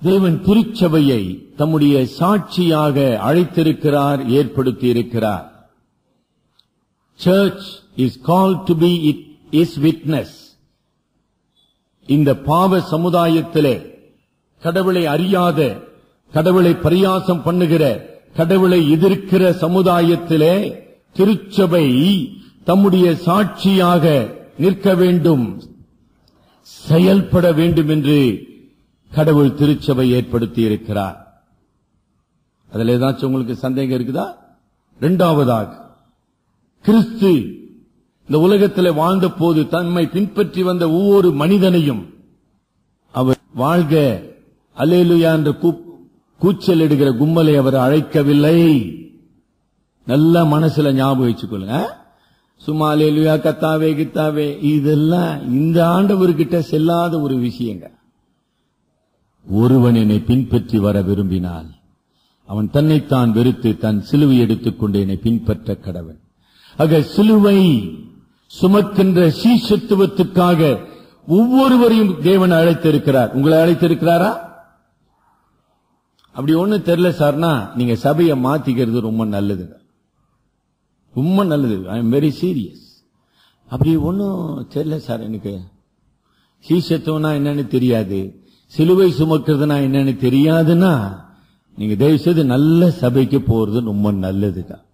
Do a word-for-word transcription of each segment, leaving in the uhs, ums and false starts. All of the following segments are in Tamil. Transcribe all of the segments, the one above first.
தேவன் திருச்சபையை தம்முடைய சாட்சியாக அழைத்திருக்கிறார், ஏற்படுத்தியிருக்கிறார். Church is called to be his witness. இந்த பாவ சமுதாயத்திலே, கடவுளை அறியாத, கடவுளை பரியாசம் பண்ணுகிற, கடவுளை எதிர்க்கிற சமுதாயத்திலே திருச்சபை தம்முடைய சாட்சியாக நிற்க வேண்டும், செயல்பட வேண்டும் என்று கடவுள் திருச்சபை ஏற்படுத்தி இருக்கிறார். அதில் ஏதாச்சும் உங்களுக்கு சந்தேகம் இருக்குதா? இரண்டாவதாக, கிறிஸ்து இந்த உலகத்தில் வாழ்ந்த போது தம்மை பின்பற்றி வந்த ஒவ்வொரு மனிதனையும் அவர் வாழ்க அல்லேலூயா என்று கூச்சல் இடுகிற கும்பலை அவர் அழைக்கவில்லை. நல்ல மனசுல ஞாபகம் வச்சுக்கொள்ளுங்க. சும்மா அல்லேலூயா கத்தாவே கித்தாவே இதெல்லாம் இந்த ஆண்டவர்கிட்ட செல்லாத ஒரு விஷயங்க. ஒருவன் என்னை பின்பற்றி வர விரும்பினால் அவன் தன்னைத்தான் வெறுத்து தன் சிலுவை எடுத்துக்கொண்டு என்னை பின்பற்ற கடவன். ஆக சிலுவை சுமக்கின்ற சீஷத்துவத்துக்காக ஒவ்வொருவரையும் தேவன் அழைத்திருக்கிறார். உங்களை அழைத்திருக்கிறாரா? அப்படி ஒண்ணு தெரியல சார்னா நீங்க சபையை மாத்திக்கிறது ரொம்ப நல்லது, ரொம்ப நல்லது. I am very serious. அப்படி ஒன்னும் தெரியல சார், எனக்கு சீஷத்துவம்னா என்னன்னு தெரியாது, சிலுவை சுமக்கிறதுனா என்னன்னு தெரியாதுன்னா நீங்க தயவு செய்து நல்ல சபைக்கு போறது ரொம்ப நல்லதுதான்.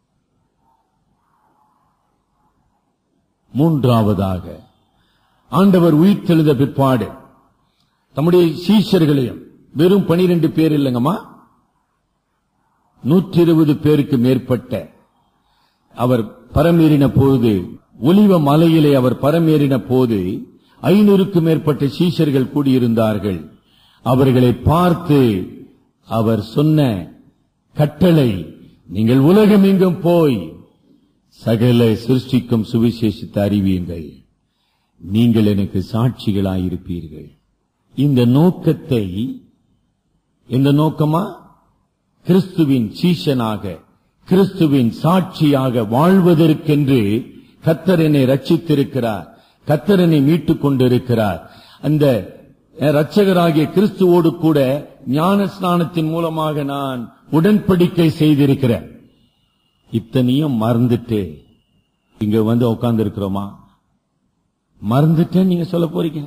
மூன்றாவதாக, ஆண்டவர் உயிர்த்தெழுந்த பிற்பாடு தம்முடைய சீஷர்களையும், வெறும் பனிரெண்டு பேர் இல்லைங்கம்மா, நூற்றி இருபது பேருக்கு மேற்பட்ட அவர் பரமேறின போது, ஒலிவ மலையிலே அவர் பரமேறின போது ஐநூறுக்கும் மேற்பட்ட சீஷர்கள் கூடியிருந்தார்கள். அவர்களை பார்த்து அவர் சொன்ன கட்டளை, நீங்கள் உலகம் எங்கும் போய் சகல சிருஷ்டிக்கும் சுவிசேஷத்தை அறிவீர்கள், நீங்கள் எனக்கு சாட்சிகளாயிருப்பீர்கள். இந்த நோக்கத்தை, இந்த நோக்கமா கிறிஸ்துவின் சீஷனாக, கிறிஸ்துவின் சாட்சியாக வாழ்வதற்கென்று கர்த்தர் என்னை ரட்சித்திருக்கிறார், கர்த்தர் என்னை மீட்டுக் கொண்டிருக்கிறார். அந்த இரட்சகராகிய கிறிஸ்துவோடு கூட ஞான ஸ்நானத்தின் மூலமாக நான் உடன்படிக்கை செய்திருக்கிறேன். இத்தனையும் மறந்துட்டு இங்க வந்து உட்கார்ந்து இருக்கிறோமா? மறந்துட்டேன் நீங்க சொல்ல போறீங்க.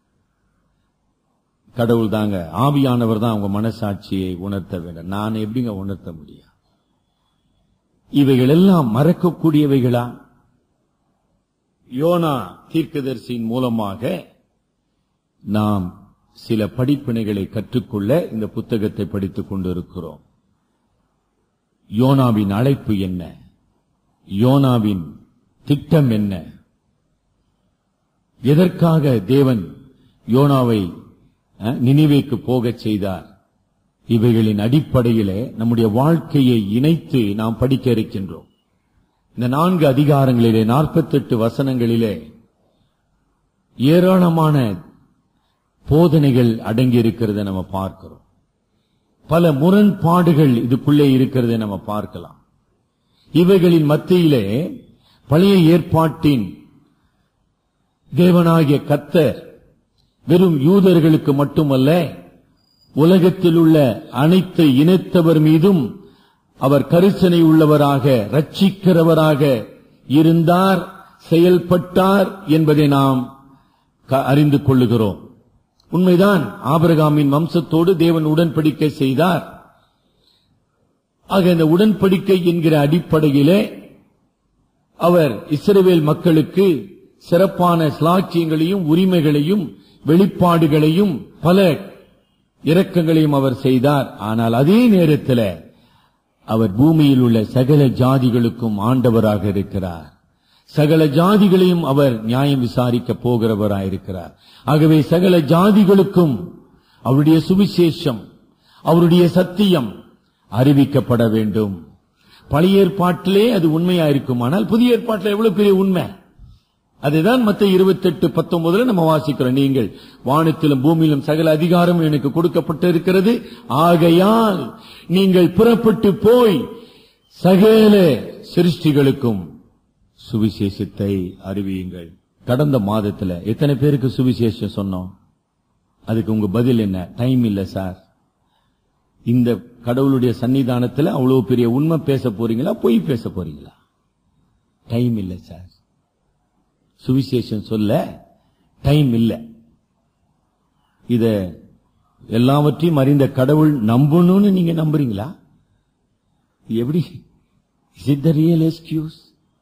கடவுள் தாங்க, ஆவியானவர் தான் உங்க மனசாட்சியை உணர்த்த வேண்டும். நான் எப்படிங்க உணர்த்த முடியும்? இவைகள் எல்லாம் மறக்கக்கூடியவைகளா? யோனா தீர்க்கதரிசியின் மூலமாக நாம் சில படிப்பினைகளை கற்றுக்கொள்ள இந்த புத்தகத்தை படித்துக் கொண்டிருக்கிறோம். யோனாவின் அழைப்பு என்ன? யோனாவின் திட்டம் என்ன? எதற்காக தேவன் யோனாவை நினிவேக்கு போகச் செய்தார்? இவைகளின் அடிப்படையிலே நம்முடைய வாழ்க்கையை இணைத்து நாம் படிக்க இருக்கின்றோம். இந்த நான்கு அதிகாரங்களிலே நாற்பத்தி எட்டு வசனங்களிலே ஏராளமான போதனைகள் அடங்கி இருக்கிறத நம்ம பார்க்கிறோம். பல முரண்பாடுகள் இதுக்குள்ளே இருக்கிறதை நம்ம பார்க்கலாம். இவைகளின் மத்தியிலே பழைய ஏற்பாட்டின் தேவனாகிய கர்த்தர் வெறும் யூதர்களுக்கு மட்டுமல்ல, உலகத்தில் உள்ள அனைத்து இனத்தவர் மீதும் அவர் கரிசனை உள்ளவராக, ரட்சிக்கிறவராக இருந்தார், செயல்பட்டார் என்பதை நாம் அறிந்து கொள்ளுகிறோம். உண்மைதான், ஆபிரகாமின் வம்சத்தோடு தேவன் உடன்படிக்கை செய்தார். ஆக இந்த உடன்படிக்கை என்கிற அடிப்படையிலே அவர் இஸ்ரவேல் மக்களுக்கு சிறப்பான ஸ்லாக்கியங்களையும் உரிமைகளையும் வெளிப்பாடுகளையும் பல இரக்கங்களையும் அவர் செய்தார். ஆனால் அதே நேரத்தில் அவர் பூமியில் உள்ள சகல ஜாதிகளுக்கும் ஆண்டவராக இருக்கிறார். சகல ஜாதிகளையும் அவர் நியாயம் விசாரிக்க போகிறவராயிருக்கிறார். ஆகவே சகல ஜாதிகளுக்கும் அவருடைய சுவிசேஷம், அவருடைய சத்தியம் அறிவிக்கப்பட வேண்டும். பழைய ஏற்பாட்டிலே அது உண்மையா இருக்கும். ஆனால் புதிய ஏற்பாட்டில் எவ்வளவு பெரிய உண்மை, அதுதான் மத்தேயு இருபத்தி எட்டு பத்தொன்பதுல நம்ம வாசிக்கிறோம். நீங்கள் வானத்திலும் பூமியிலும் சகல அதிகாரம் எனக்கு கொடுக்கப்பட்டிருக்கிறது, ஆகையால் நீங்கள் புறப்பட்டு போய் சகல சிருஷ்டிகளுக்கும் சுவிசேஷத்தை அறிவியுங்கள். கடந்த மாதத்துல எத்தனை பேருக்கு சுவிசேஷம் சொன்னோம்? அதுக்கு உங்க பதில் என்ன? டைம் இல்ல சார். இந்த கடவுளுடைய சன்னிதானத்தில் அவ்வளவு பெரிய உண்மை பேச போறீங்களா, பொய் பேச போறீங்களா? டைம் இல்ல சார். சுவிசேஷம் சொல்ல டைம் இல்ல. இத எல்லாவற்றையும் அறிந்த கடவுள் நம்பணும்னு நீங்க நம்புறீங்களா? எப்படி? Is it the real excuse?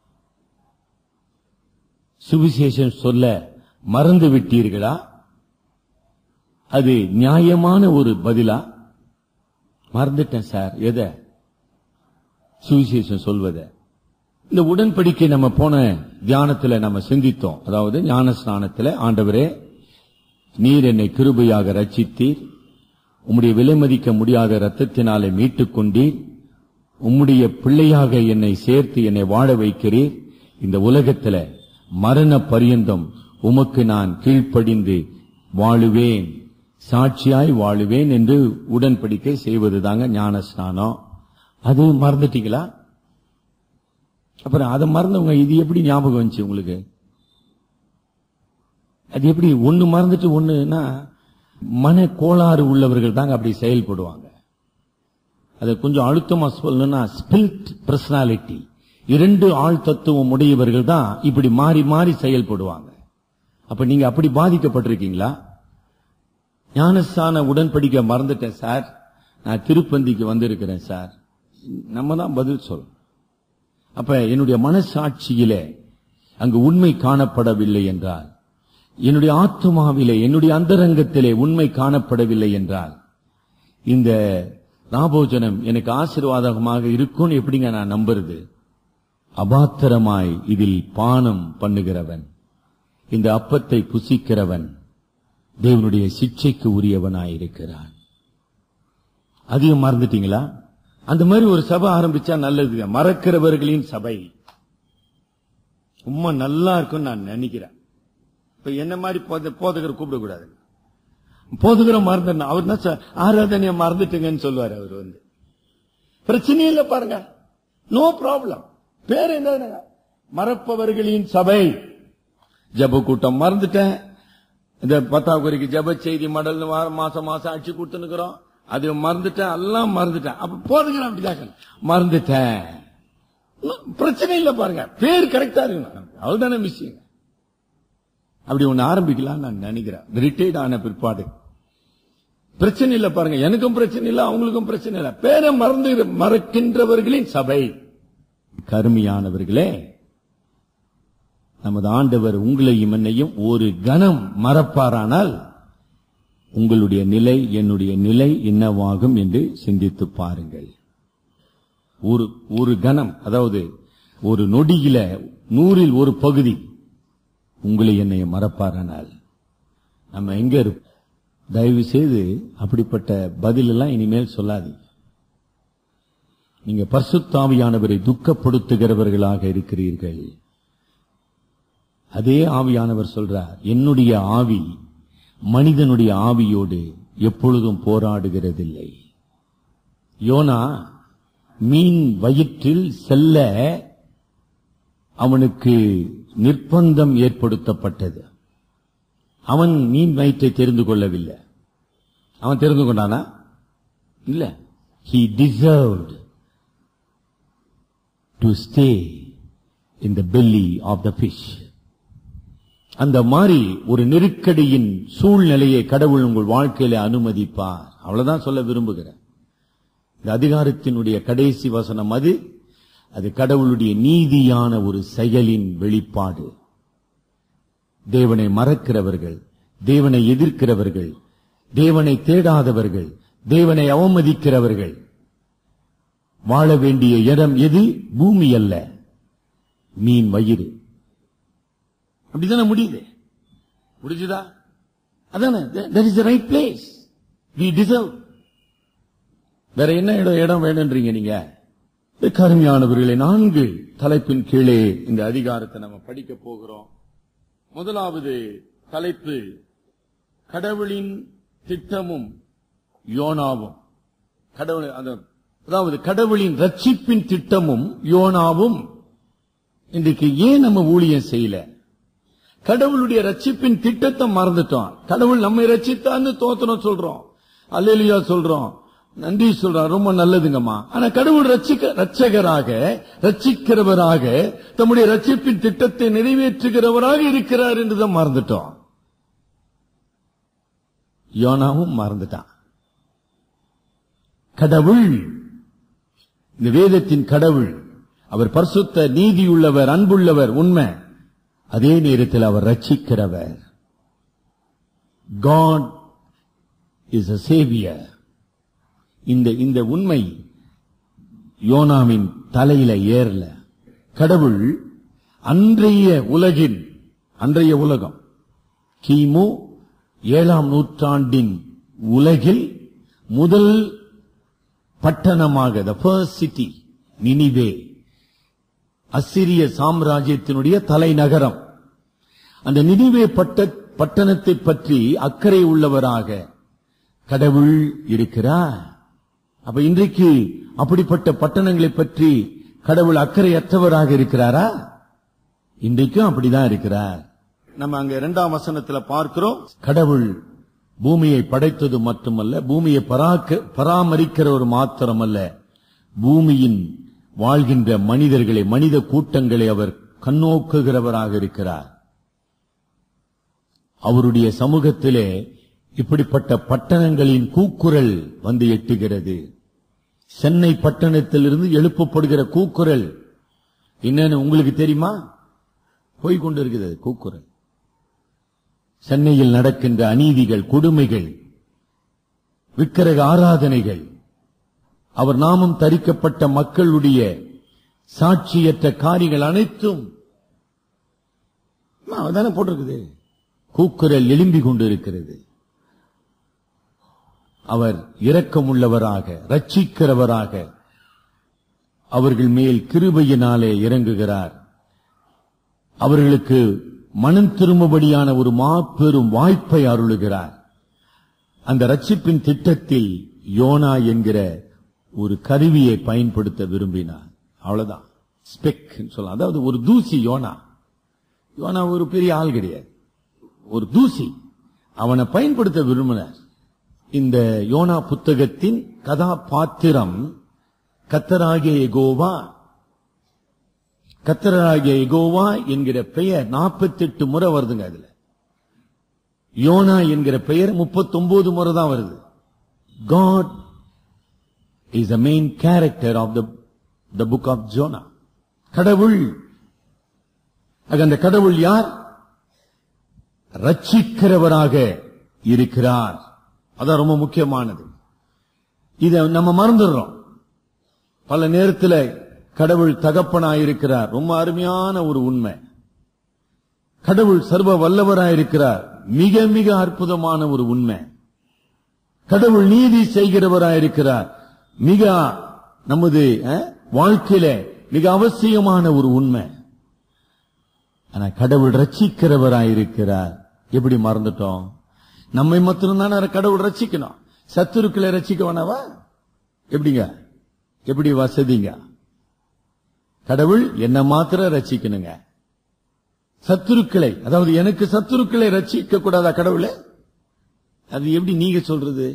சுவிசேஷம் சொல்ல மறந்து விட்டீர்களா? அது நியாயமான ஒரு பதிலா? மறந்துட்டேன் சார். எதை? சுவிசேஷம் சொல்வத. இந்த உடன்படிக்கை நம்ம போன தியானத்துல நம்ம சிந்தித்தோம். அதாவது ஞான ஸ்நானத்துல, ஆண்டவரே நீர் என்னை கிருபையாக ரட்சித்தீர், உம்முடைய விலைமதிக்க முடியாத இரத்தத்தினாலே மீட்டுக் கொண்டீர், உம்முடைய பிள்ளையாக என்னை சேர்த்து என்னை வாழ வைக்கிறீர், இந்த உலகத்துல மரண பரியந்தம் உமக்கு நான் கீழ்ப்படிந்து வாழுவேன், சாட்சியாய் வாழுவேன் என்று உடன்படிக்கை செய்வதுதாங்க ஞான ஸ்நானம். அது மறந்துட்டீங்களா? அப்புறம் அதை மறந்தவங்க இது எப்படி ஞாபகம் வந்துச்சு உங்களுக்கு? அது எப்படி? ஒன்னு மறந்துட்டு ஒண்ணுன்னா மன கோளாறு உள்ளவர்கள் தாங்க அப்படி செயல்படுவாங்க. அதை கொஞ்சம் அழுத்தமா சொல்லணும்னா ஸ்பில்ட் பர்சனாலிட்டி, இரண்டு ஆள் தத்துவம் உடையவர்கள் தான் இப்படி மாறி மாறி செயல்படுவாங்க. அப்ப நீங்க அப்படி பாதிக்கப்பட்டிருக்கீங்களா? ஞானஸ்தான உடன்படிக்கை மறந்துட்டேன் சார், நான் திருப்பந்திக்கு வந்திருக்கிறேன் சார். நம்ம தான் பதில் சொல்லணும். அப்ப என்னுடைய மனசாட்சியிலே அங்கு உண்மை காணப்படவில்லை என்றால், என்னுடைய ஆத்துமாவிலே என்னுடைய அந்தரங்கத்திலே உண்மை காணப்படவில்லை என்றால், இந்த ராபோஜனம் எனக்கு ஆசீர்வாதமாக இருக்கும்னு எப்படிங்க நான் நம்புறது? அபாத்திரமாய் இதில் பானம் பண்ணுகிறவன், இந்த அப்பத்தை புசிக்கிறவன் தேவனுடைய சிட்சைக்கு உரியவனாயிருக்கிறான். அதையும் மறந்துட்டீங்களா? அந்த மாதிரி ஒரு சபை ஆரம்பிச்சா நல்லது. மறக்கிறவர்களின் சபை ரொம்ப நல்லா இருக்கும்னு நான் நினைக்கிறேன். இப்ப என்ன மாதிரி போதகர் கூப்பிடக்கூடாது. போதகரை மறந்துடணும். அவர் தான் ஆராதனையை மறந்துட்டுங்கன்னு சொல்லுவாரு. அவர் வந்து பிரச்சனை இல்லை பாருங்க, நோ ப்ராப்ளம். பேர் என்ன? மறப்பவர்களின் சபை. ஜப கூட்டம் மறந்துட்டேன். இந்த பத்தாம் குறிக்கு ஜப செய்தி மடல் மாசம் மாசம் அடிச்சு கொடுத்துனுக்கிறோம், அது மறந்துட்டேன், எல்லாம் மறந்துட்டேன். அப்ப போதுங்க அப்படிதான் மறந்துட்டேன். பிரச்சனை இல்லை பாருங்க, பேர் கரெக்டா இருக்கு, அவ்வளவுதானே விஷயம். அப்படி ஒண்ணு ஆரம்பிக்கலாம் நான் நினைக்கிறேன். ரிட்டையர்ட் ஆன பிற்பாடு பிரச்சனை இல்லை பாருங்க, எனக்கும் பிரச்சனை இல்லை, அவங்களுக்கும் பிரச்சனை இல்லை. பேரை மறந்து மறக்கின்றவர்களின் சபை. கருமையானவர்களே, நமது ஆண்டவர் உங்களையும் என்னையும் ஒரு கணம் மறப்பாரானால் உங்களுடைய நிலை என்னுடைய நிலை என்னவாகும் என்று சிந்தித்து பாருங்கள். ஒரு ஒரு கணம், அதாவது ஒரு நொடியில நூறில் ஒரு பகுதி உங்களை என்னைய மறப்பாரானால் நம்ம எங்க இருப்போம்? தயவு செய்து அப்படிப்பட்ட பதில் எல்லாம் இனிமேல் சொல்லாதீங்க. நீங்க பரிசுத்த ஆவியானவரை துக்கப்படுத்துகிறவர்களாக இருக்கிறீர்கள். அதே ஆவியானவர் சொல்றார், என்னுடைய ஆவி மனிதனுடைய ஆவியோடு எப்பொழுதும் போராடுகிறதில்லை. யோனா மீன் வயிற்றில் செல்ல அவனுக்கு நிர்பந்தம் ஏற்படுத்தப்பட்டது. அவன் மீன் வயிற்றை தெரிந்து கொள்ளவில்லை. அவன் தெரிந்து கொண்டானா? இல்ல. He deserved to stay in the belly of the fish. அந்த மாதிரி ஒரு நெருக்கடியின் சூழ்நிலையை கடவுள் உங்கள் வாழ்க்கையில அனுமதிப்பார். அவ்வளவுதான் சொல்ல விரும்புகிறேன். இந்த அதிகாரத்தினுடைய கடைசி வசனம் அது அது கடவுளுடைய நீதியான ஒரு செயலின் வெளிப்பாடு. தேவனை மறக்கிறவர்கள், தேவனை எதிர்க்கிறவர்கள், தேவனை தேடாதவர்கள், தேவனை அவமதிக்கிறவர்கள் வாழ வேண்டிய இடம் எது? பூமி அல்ல, மீன் வயிறு. அப்படிதானே முடியுது? முடிஞ்சுதா? அதானே, that is the right place. We deserve. வேற என்ன இடம் இடம் வேணும்ன்றீங்க நீங்க? கருமையானவர்களே, நான்கு தலைப்பின் கீழே இந்த அதிகாரத்தை நம்ம படிக்க போகிறோம். முதலாவது தலைப்பு, கடவுளின் திட்டமும் யோனாவும். கடவுள், அதாவது கடவுளின் ரட்சிப்பின் திட்டமும் யோனாவும் இன்றைக்கு ஏன் நம்ம ஊழியம் செய்யல? கடவுளுடைய ரட்சிப்பின் திட்டத்தை மறந்துட்டோம். கடவுள் நம்மை ரட்சித்தான்னு தோத்திரம் சொல்றோம், அல்லேலூயா சொல்றோம், நன்றி சொல்றோம், ரொம்ப நல்லதுங்கம்மா. ஆனா கடவுள் ரட்சிக்க ரட்சகராக ரட்சிக்கிறவராக தம்முடைய ரட்சிப்பின் திட்டத்தை நிறைவேற்றுகிறவராக இருக்கிறார் என்றுதான் மறந்துட்டோம். யோனாவும் மறந்துட்டான். கடவுள், இந்த வேதத்தின் கடவுள், அவர் பரிசுத்த, நீதியுள்ளவர், அன்புள்ளவர், உண்மை. அதே நேரத்தில் அவர் ரட்சிக்கிறவர். God is a savior. இந்த இந்த உண்மை யோனாவின் தலையில ஏறல. கடவுள் அன்றைய உலகின், அன்றைய உலகம் கிமு ஏழாம் நூற்றாண்டின் உலகில் முதல் பட்டணமாக, the first city, நினிவே, அசிரிய சாம்ராஜ்யத்தினுடைய தலைநகரம். அந்த நினிவே பட்ட பட்டணத்தை பற்றி அக்கறை உள்ளவராக கடவுள் இருக்கிறார். அப்ப இன்றைக்கு அப்படிப்பட்ட பட்டணங்களை பற்றி கடவுள் அக்கறையற்றவராக இருக்கிறாரா? இன்றைக்கும் அப்படிதான் இருக்கிறார். நம்ம அங்க இரண்டாம் வசனத்துல பார்க்கிறோம், கடவுள் பூமியை படைத்தது மட்டுமல்ல, பூமியை பராமரிக்கிறவர் மாத்திரமல்ல, பூமியின் வாழ்கின்ற மனிதர்களை, மனித கூட்டங்களை அவர் கண்ணோக்குகிறவராக இருக்கிறார். அவருடைய சமூகத்திலே இப்படிப்பட்ட பட்டணங்களின் கூக்குரல் வந்து எட்டுகிறது. சென்னை பட்டணத்திலிருந்து எழுப்பப்படுகிற கூக்குரல் என்னன்னு உங்களுக்கு தெரியுமா? போய்கொண்டு இருக்கிறது கூக்குரல். சென்னையில் நடக்கின்ற அநீதிகள், கொடுமைகள், விக்கிரக ஆராதனைகள், அவர் நாமம் தரிக்கப்பட்ட மக்களுடைய சாட்சியற்ற காரியங்கள் அனைத்தும் அதான போட்டிருக்குது. கூக்குரல் எழும்பிக் கொண்டிருக்கிறது. அவர் இரக்கமுள்ளவராக, ரட்சிக்கிறவராக அவர்கள் மேல் கிருபையினாலே இறங்குகிறார். அவர்களுக்கு மனம் திரும்பும்படியான ஒரு மாபெரும் வாய்ப்பை அருளுகிறார். அந்த ரட்சிப்பின் திட்டத்தில் யோனா என்கிற ஒரு கருவியை பயன்படுத்த விரும்பினார். அவ்வளவுதான், ஸ்பெக் சொல்லலாம். அதாவது ஒரு தூசி. யோனா யோனா ஒரு பெரிய ஆள் கிடையாது, ஒரு தூசி. அவனை பயன்படுத்த விரும்பினார். இந்த யோனா புத்தகத்தின் கதாபாத்திரம் கர்த்தராகிய யெகோவா. கர்த்தராகிய யெகோவா என்கிற பெயர் நாற்பத்தி எட்டு முறை வருதுங்க. அதுல யோனா என்கிற பெயர் முப்பத்தி ஒன்பது முறை தான் வருது. God is the main character of the the book of Jonah. கடவுள். அந்த கடவுள் யார்? ரட்சிக்கிறவராக இருக்கிறார். அதான் ரொம்ப முக்கியமானது. இதை நம்ம மறந்துடுறோம். பல நேரத்தில் கடவுள் தகப்பனாயிருக்கிறார், ரொம்ப அருமையான ஒரு உண்மை. கடவுள் சர்வ வல்லவராயிருக்கிறார், மிக மிக அற்புதமான ஒரு உண்மை. கடவுள் நீதி செய்கிறவராயிருக்கிறார், மிக நமது வாழ்க்கையில மிக அவசியமான ஒரு உண்மை. ஆனா கடவுள் ரட்சிக்கிறவராயிருக்கிறார். எப்படி மறந்துட்டோம்? நம்மை மாத்திரம்தான் கடவுள் ரட்சிக்கணும், சத்துருக்களை ரட்சிக்க வேணாவா? எப்படிங்க, எப்படி வசதிங்க? கடவுள் என்ன மாத்திரம் ரட்சிக்கணுங்க, சத்துருக்களை, அதாவது எனக்கு சத்துருக்களை ரட்சிக்க கூடாதா கடவுளை? அது எப்படி நீங்க சொல்றது?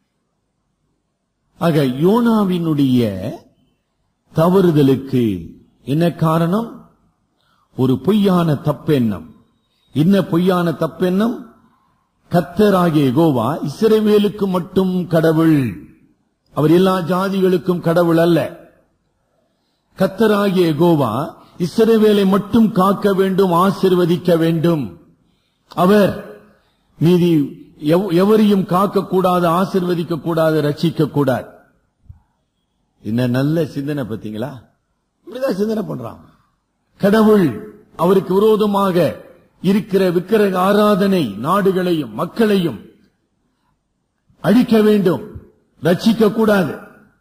ஆக யோனாவினுடைய தவறுதலுக்கு என்ன காரணம்? ஒரு பொய்யான தப்பெண்ணம். என்ன பொய்யான தப்பெண்ணம்? கர்த்தராகிய யெகோவா இஸ்ரவேலுக்கு மட்டும் கடவுள், அவர் எல்லா ஜாதிகளுக்கும் கடவுள் அல்ல. கர்த்தராகிய யெகோவா இஸ்ரவேலை மட்டும் காக்க வேண்டும், ஆசீர்வதிக்க வேண்டும். அவர் மீதி எவரையும் காக்க கூடாது, ஆசீர்வதிக்க கூடாது, ரட்சிக்க கூடாது. என்ன நல்ல சிந்தனை பார்த்தீங்களா? இப்படிதான் சிந்தனை பண்றான். கடவுள் அவருக்கு விரோதமாக இருக்கிற விக்கிரக ஆராதனை நாடுகளையும் மக்களையும் அழிக்க வேண்டும், ரட்சிக்க கூடாது.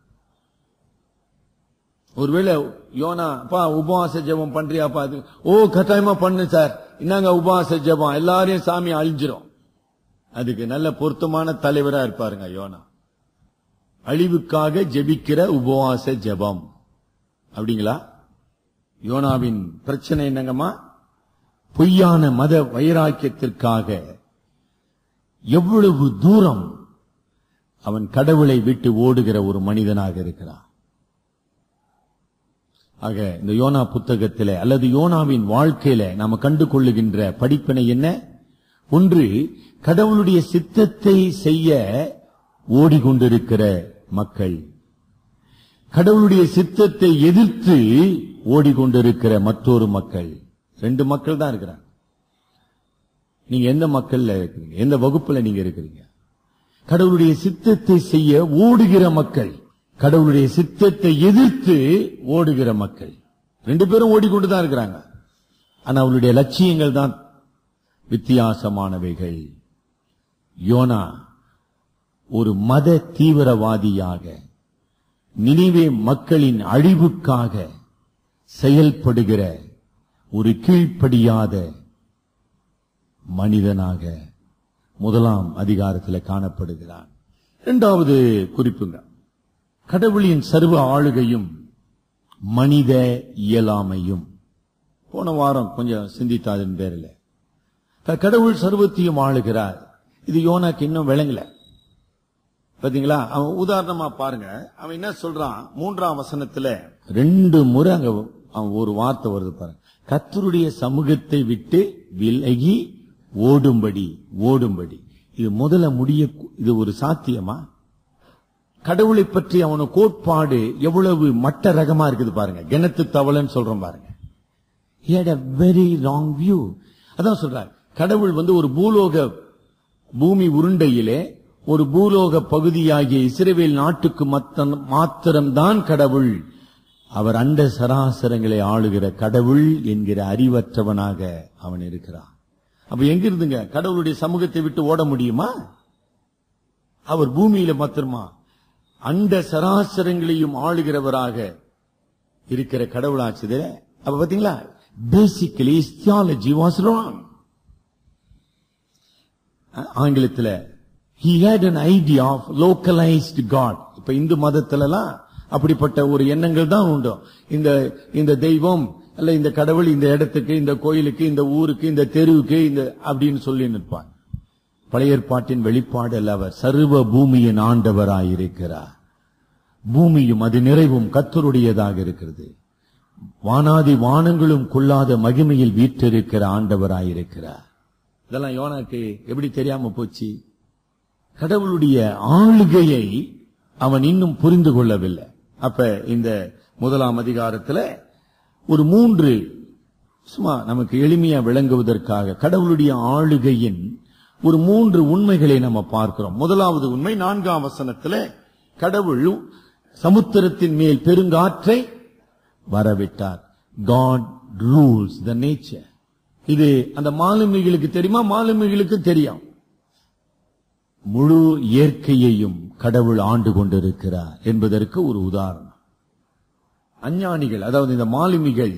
ஒருவேளை யோனா, அப்பா உபவாச ஜெபம் பண்றியாப்பா? ஓ கட்டாயமா பண்ணு சார், இன்னாங்க உபவாச ஜெபம், எல்லாரையும் சாமி அழிஞ்சிரும். அதுக்கு நல்ல பொருத்தமான தலைவரா இருப்பாருங்க யோனா. அழிவுக்காக ஜெபிக்கிற உபவாச ஜெபம். அப்படிங்களா? யோனாவின் பிரச்சனை என்னங்கம்மா? பொய்யான மத வைராக்கியத்திற்காக எவ்வளவு தூரம் அவன் கடவுளை விட்டு ஓடுகிற ஒரு மனிதனாக இருக்கிறான். ஆக இந்த யோனா புத்தகத்திலே அல்லது யோனாவின் வாழ்க்கையில நாம கண்டு கொள்ளுகின்ற படிப்பினை என்ன? ஒன்று, கடவுளுடைய சித்தத்தை செய்ய ஓடிக்கொண்டிருக்கிற மக்கள், கடவுளுடைய சித்தத்தை எதிர்த்து ஓடிக்கொண்டிருக்கிற மற்றொரு மக்கள். ரெண்டு மக்கள் தான் இருக்கிறாங்க. நீங்க எந்த மக்கள்ல இருக்கிறீங்க? எந்த வகுப்புல நீங்க இருக்கிறீங்க? கடவுளுடைய சித்தத்தை செய்ய ஓடுகிற மக்கள், கடவுளுடைய சித்தத்தை எதிர்த்து ஓடுகிற மக்கள். ரெண்டு பேரும் ஓடிக்கொண்டுதான் இருக்கிறாங்க. ஆனா அவளுடைய லட்சியங்கள் தான் வித்தியாசமானவைகள். யோனா ஒரு மத தீவிரவாதியாக நினிவே மக்களின் அழிவுக்காக செயல்படுகிற ஒரு கீழ்ப்படியாத மனிதனாக முதலாம் அதிகாரத்தில் காணப்படுகிறான். இரண்டாவது குறிப்புங்க, கடவுளின் சர்வ ஆளுகையும் மனித இயலாமையும். போன வாரம் கொஞ்சம் சிந்தித்தாதின் பேரில் கடவுள் சர்வத்தையும் ஆளுகிறார். இது யோனாக்கு இன்னும் விளங்கல. பாத்தீங்களா? அவன் உதாரணமா பாருங்க, அவன் என்ன சொல்றான்? மூன்றாம் வசனத்துல ரெண்டு முறை அங்க அவன் ஒரு வார்த்தை வருது பாருங்க, கர்த்தருடைய சமூகத்தை விட்டு விலகி ஓடும்படி. ஓடும்படி இது முதல்ல முடிய, இது ஒரு சாத்தியமா? கடவுளை பற்றி அவன கோட்பாடு எவ்வளவு மட்ட ரகமா இருக்குது பாருங்க. கிணத்து தவளைன்னு சொல்றோம் பாருங்க. He had a very wrong view. அதான் சொல்றார், கடவுள் வந்து ஒரு பூலோக பூமி உருண்டையிலே ஒரு பூலோக பகுதியாகிய இஸ்ரவேல் நாட்டுக்கு மாத்திரம்தான் கடவுள். அவர் அண்ட சராசரங்களை ஆளுகிற கடவுள் என்கிற அறிவற்றவனாக அவன் இருக்கிறான். அப்ப எங்கிருந்துங்க கடவுளுடைய சமூகத்தை விட்டு ஓட முடியுமா? அவர் பூமியில மாத்திரமா அண்ட சராசரங்களையும் ஆளுகிறவராக இருக்கிற கடவுளாச்சுதே. அப்ப பாத்தீங்களா, basically his theology was wrong. ஆங்கிலத்தில் he had an idea of localized God. இப்ப இந்து மதத்திலலாம் அப்படிப்பட்ட ஒரு எண்ணங்கள் தான் உண்டு. இந்த இந்த தெய்வம் அல்ல இந்த கடவுள் இந்த இடத்துக்கு, இந்த கோயிலுக்கு, இந்த ஊருக்கு, இந்த தெருவுக்கு, இந்த அப்படின்னு சொல்லி நிற்பான். பழைய ஏற்பாட்டின் வெளிப்பாடு அல்ல, அவர் சர்வ பூமியின் ஆண்டவராயிருக்கிறார். பூமியும் அது நிறைவும் கர்த்தருடையதாக இருக்கிறது. வானாதி வானங்களும் கொள்ளாத மகிமையில் வீற்றிருக்கிற ஆண்டவராயிருக்கிறார். இதெல்லாம் யோனாக்கு எப்படி தெரியாம போச்சு? கடவுளுடைய ஆளுகையை அவன் இன்னும் புரிந்து கொள்ளவில்லை. அப்ப இந்த முதலாம் அதிகாரத்தில் ஒரு மூன்று, சும்மா நமக்கு எளிமையா விளங்குவதற்காக கடவுளுடைய ஆளுகையின் ஒரு மூன்று உண்மைகளை நம்ம பார்க்கிறோம். முதலாவது உண்மை நான்காம் வசனத்தில், கடவுள் சமுத்திரத்தின் மேல் பெருங்காற்றை வரவிட்டார். God rules the nature. இது அந்த மாலுமிகளுக்கு தெரியுமா? மாலுமிகளுக்கு தெரியும். முழு இயற்கையையும் கடவுள் ஆண்டு கொண்டிருக்கிறார் என்பதற்கு ஒரு உதாரணம். அஞ்ஞானிகள், அதாவது இந்த மாலுமிகள்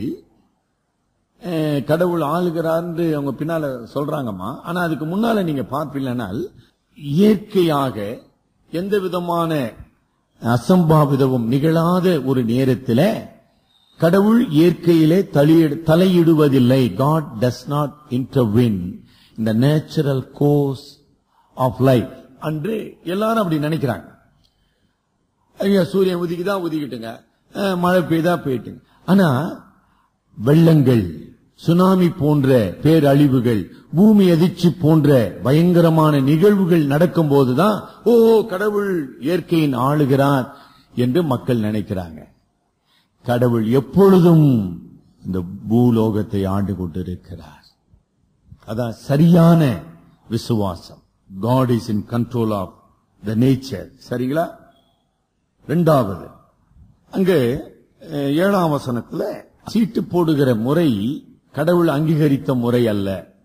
கடவுள் ஆளுகிறார் என்று அவங்க பின்னால சொல்றாங்கம்மா. ஆனா அதுக்கு முன்னால நீங்க பார்ப்பீங்கன்னால் இயற்கையாக எந்த விதமான அசம்பாவிதமும் நிகழாத ஒரு நேரத்தில் கடவுள் இயற்கையிலே தலையிடுவதில்லை. God does not intervene in the natural course of life அன்று எல்லாரும் அப்படி நினைக்கிறாங்க. ஐயா சூரியன் உதிக்குதா உதிக்கிட்டுங்க, மழை பெய்தா பெய்யுங்க. ஆனா வெள்ளங்கள், சுனாமி போன்ற பேரழிவுகள், பூமி அதிர்ச்சி போன்ற பயங்கரமான நிகழ்வுகள் நடக்கும் போதுதான் ஓ கடவுள் இயற்கையின் ஆளுகிறார் என்று மக்கள் நினைக்கிறாங்க. கடவுள் எப்பொழுதும் இந்த பூலோகத்தை ஆண்டு கொண்டிருக்கிறார். அதான் சரியான விசுவாசம். God is in control of the nature. சரிங்களா? இரண்டாவது, அங்கு ஏழாம் வசனத்துல சீட்டு போடுகிற முறை கடவுள் அங்கீகரித்த முறை அல்ல.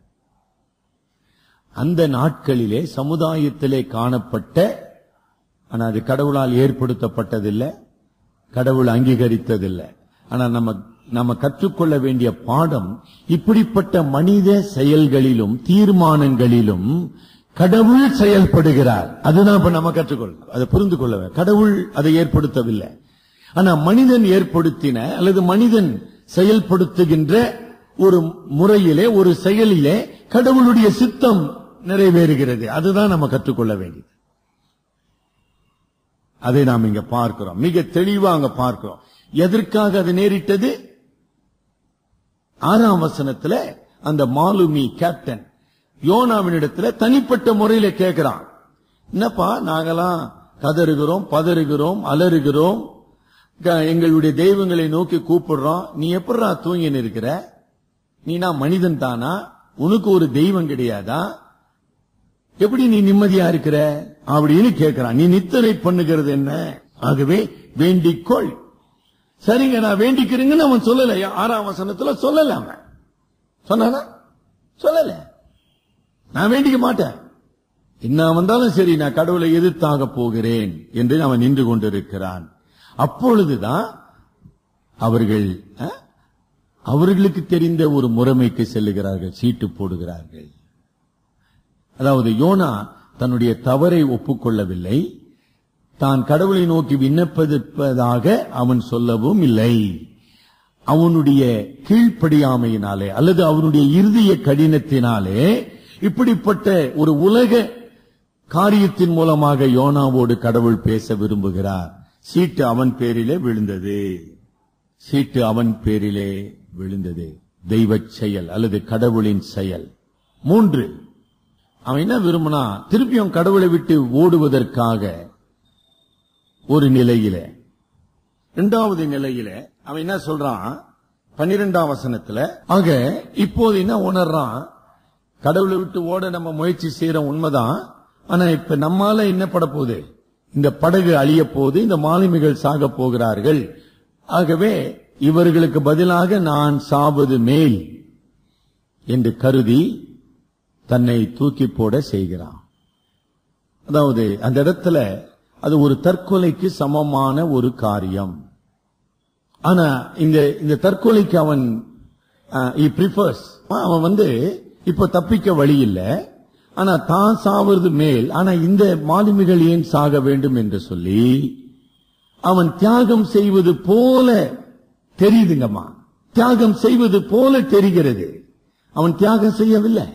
அந்த நாட்களிலே சமுதாயத்திலே காணப்பட்ட, ஆனா அது கடவுளால் ஏற்படுத்தப்பட்டதில்லை, கடவுள் அங்கீகரித்ததில்லை. ஆனா நம்ம நம்ம கற்றுக்கொள்ள வேண்டிய பாடம், இப்படிப்பட்ட மனித செயல்களிலும் தீர்மானங்களிலும் கடவுள் செயல்படுகிறார். அதுதான் இப்ப நம்ம கற்றுக்கொள்ள, அதை புரிந்து கொள்ள. கடவுள் அதை ஏற்படுத்தவில்லை, ஆனா மனிதன் ஏற்படுத்தின அல்லது மனிதன் செயல்படுத்துகின்ற ஒரு முறையிலே, ஒரு செயலிலே கடவுளுடைய சித்தம் நிறைவேறுகிறது. அதுதான் நம்ம கற்றுக்கொள்ள வேண்டியது. அதை நாம் இங்க பார்க்கிறோம், மிக தெளிவா அங்க பார்க்கிறோம். எதற்காக அது நேரிட்டது? ஆறாம் வசனத்துல அந்த மாலுமி கேப்டன் யோனாவினிடத்துல தனிப்பட்ட முறையில கேட்கிறான், என்னப்பா நாங்கெல்லாம் கதறுகிறோம், பதறுகிறோம், அலறுகிறோம், எங்களுடைய தெய்வங்களை நோக்கி கூப்பிடுறோம், நீ எப்படா தூங்கி இருக்கிற? நீனா மனிதன் தானா? உனக்கு ஒரு தெய்வம் கிடையாதா? எப்படி நீ நிம்மதியா இருக்கிற அப்படின்னு கேட்கிறான். நீ நித்திரை பண்ணுகிறது என்ன? ஆகவே வேண்டிக்கொள். சரிங்க, நான் வேண்டிக்கிறேங்கன்னு அவன் சொல்லல. ஆறாம் வசனத்துல சொல்லல. அவன் சொன்னானா? சொல்லல. நான் வேண்டிக்க மாட்டேன், என்ன வந்தாலும் சரி, நான் கடவுளை எதிர்த்தாக போகிறேன் என்று அவன் நின்று கொண்டிருக்கிறான். அப்பொழுதுதான் அவர்கள் அவர்களுக்கு தெரிந்த ஒரு முறைமைக்கு செல்லுகிறார்கள், சீட்டு போடுகிறார்கள். அதாவது யோனா தன்னுடைய தவறை ஒப்புக்கொள்ளவில்லை, தான் கடவுளை நோக்கி விண்ணப்பிப்பதாக அவன் சொல்லவும் இல்லை. அவனுடைய கீழ்ப்படியாமையினாலே அல்லது அவனுடைய இருதய கடினத்தினாலே இப்படிப்பட்ட ஒரு உலக காரியத்தின் மூலமாக யோனாவோடு கடவுள் பேச விரும்புகிறார். சீட்டு அவன் பேரிலே விழுந்தது. சீட்டு அவன் பேரிலே விழுந்தது. தெய்வ செயல் அல்லது கடவுளின் செயல். மூன்று, அவன் என்ன விரும்பினா, திருப்பியும் கடவுளை விட்டு ஓடுவதற்காக ஒரு நிலையில. இரண்டாவது நிலையில அவன் என்ன சொல்றான், பன்னிரெண்டாம் வசனத்துல, ஆக இப்போது என்ன உணர்றான், கடவுளை விட்டு ஓட நம்ம முயற்சி செய்யறோம் உண்மைதான், ஆனா இப்ப நம்மால என்ன பட போகுது, இந்த படகு அழிய போகுது, இந்த மாலுமிகள் சாக போகிறார்கள், ஆகவே இவர்களுக்கு பதிலாக நான் சாவது மேல் என்று கருதி தன்னை தூக்கி போட செய்கிறான். அதாவது அந்த இடத்துல அது ஒரு தற்கொலைக்கு சமமான ஒரு காரியம். ஆனா இந்த இந்த தற்கொலைக்கு அவன் அவன் வந்து இப்ப தப்பிக்க வழி இல்லை, ஆனா தான் சாவது மேல், ஆனா இந்த மாலுமிகள் ஏன் சாக வேண்டும் என்று சொல்லி அவன் தியாகம் செய்வது போல தெரியுதுங்கம்மா, தியாகம் செய்வது போல தெரிகிறது. அவன் தியாகம் செய்யவில்லை.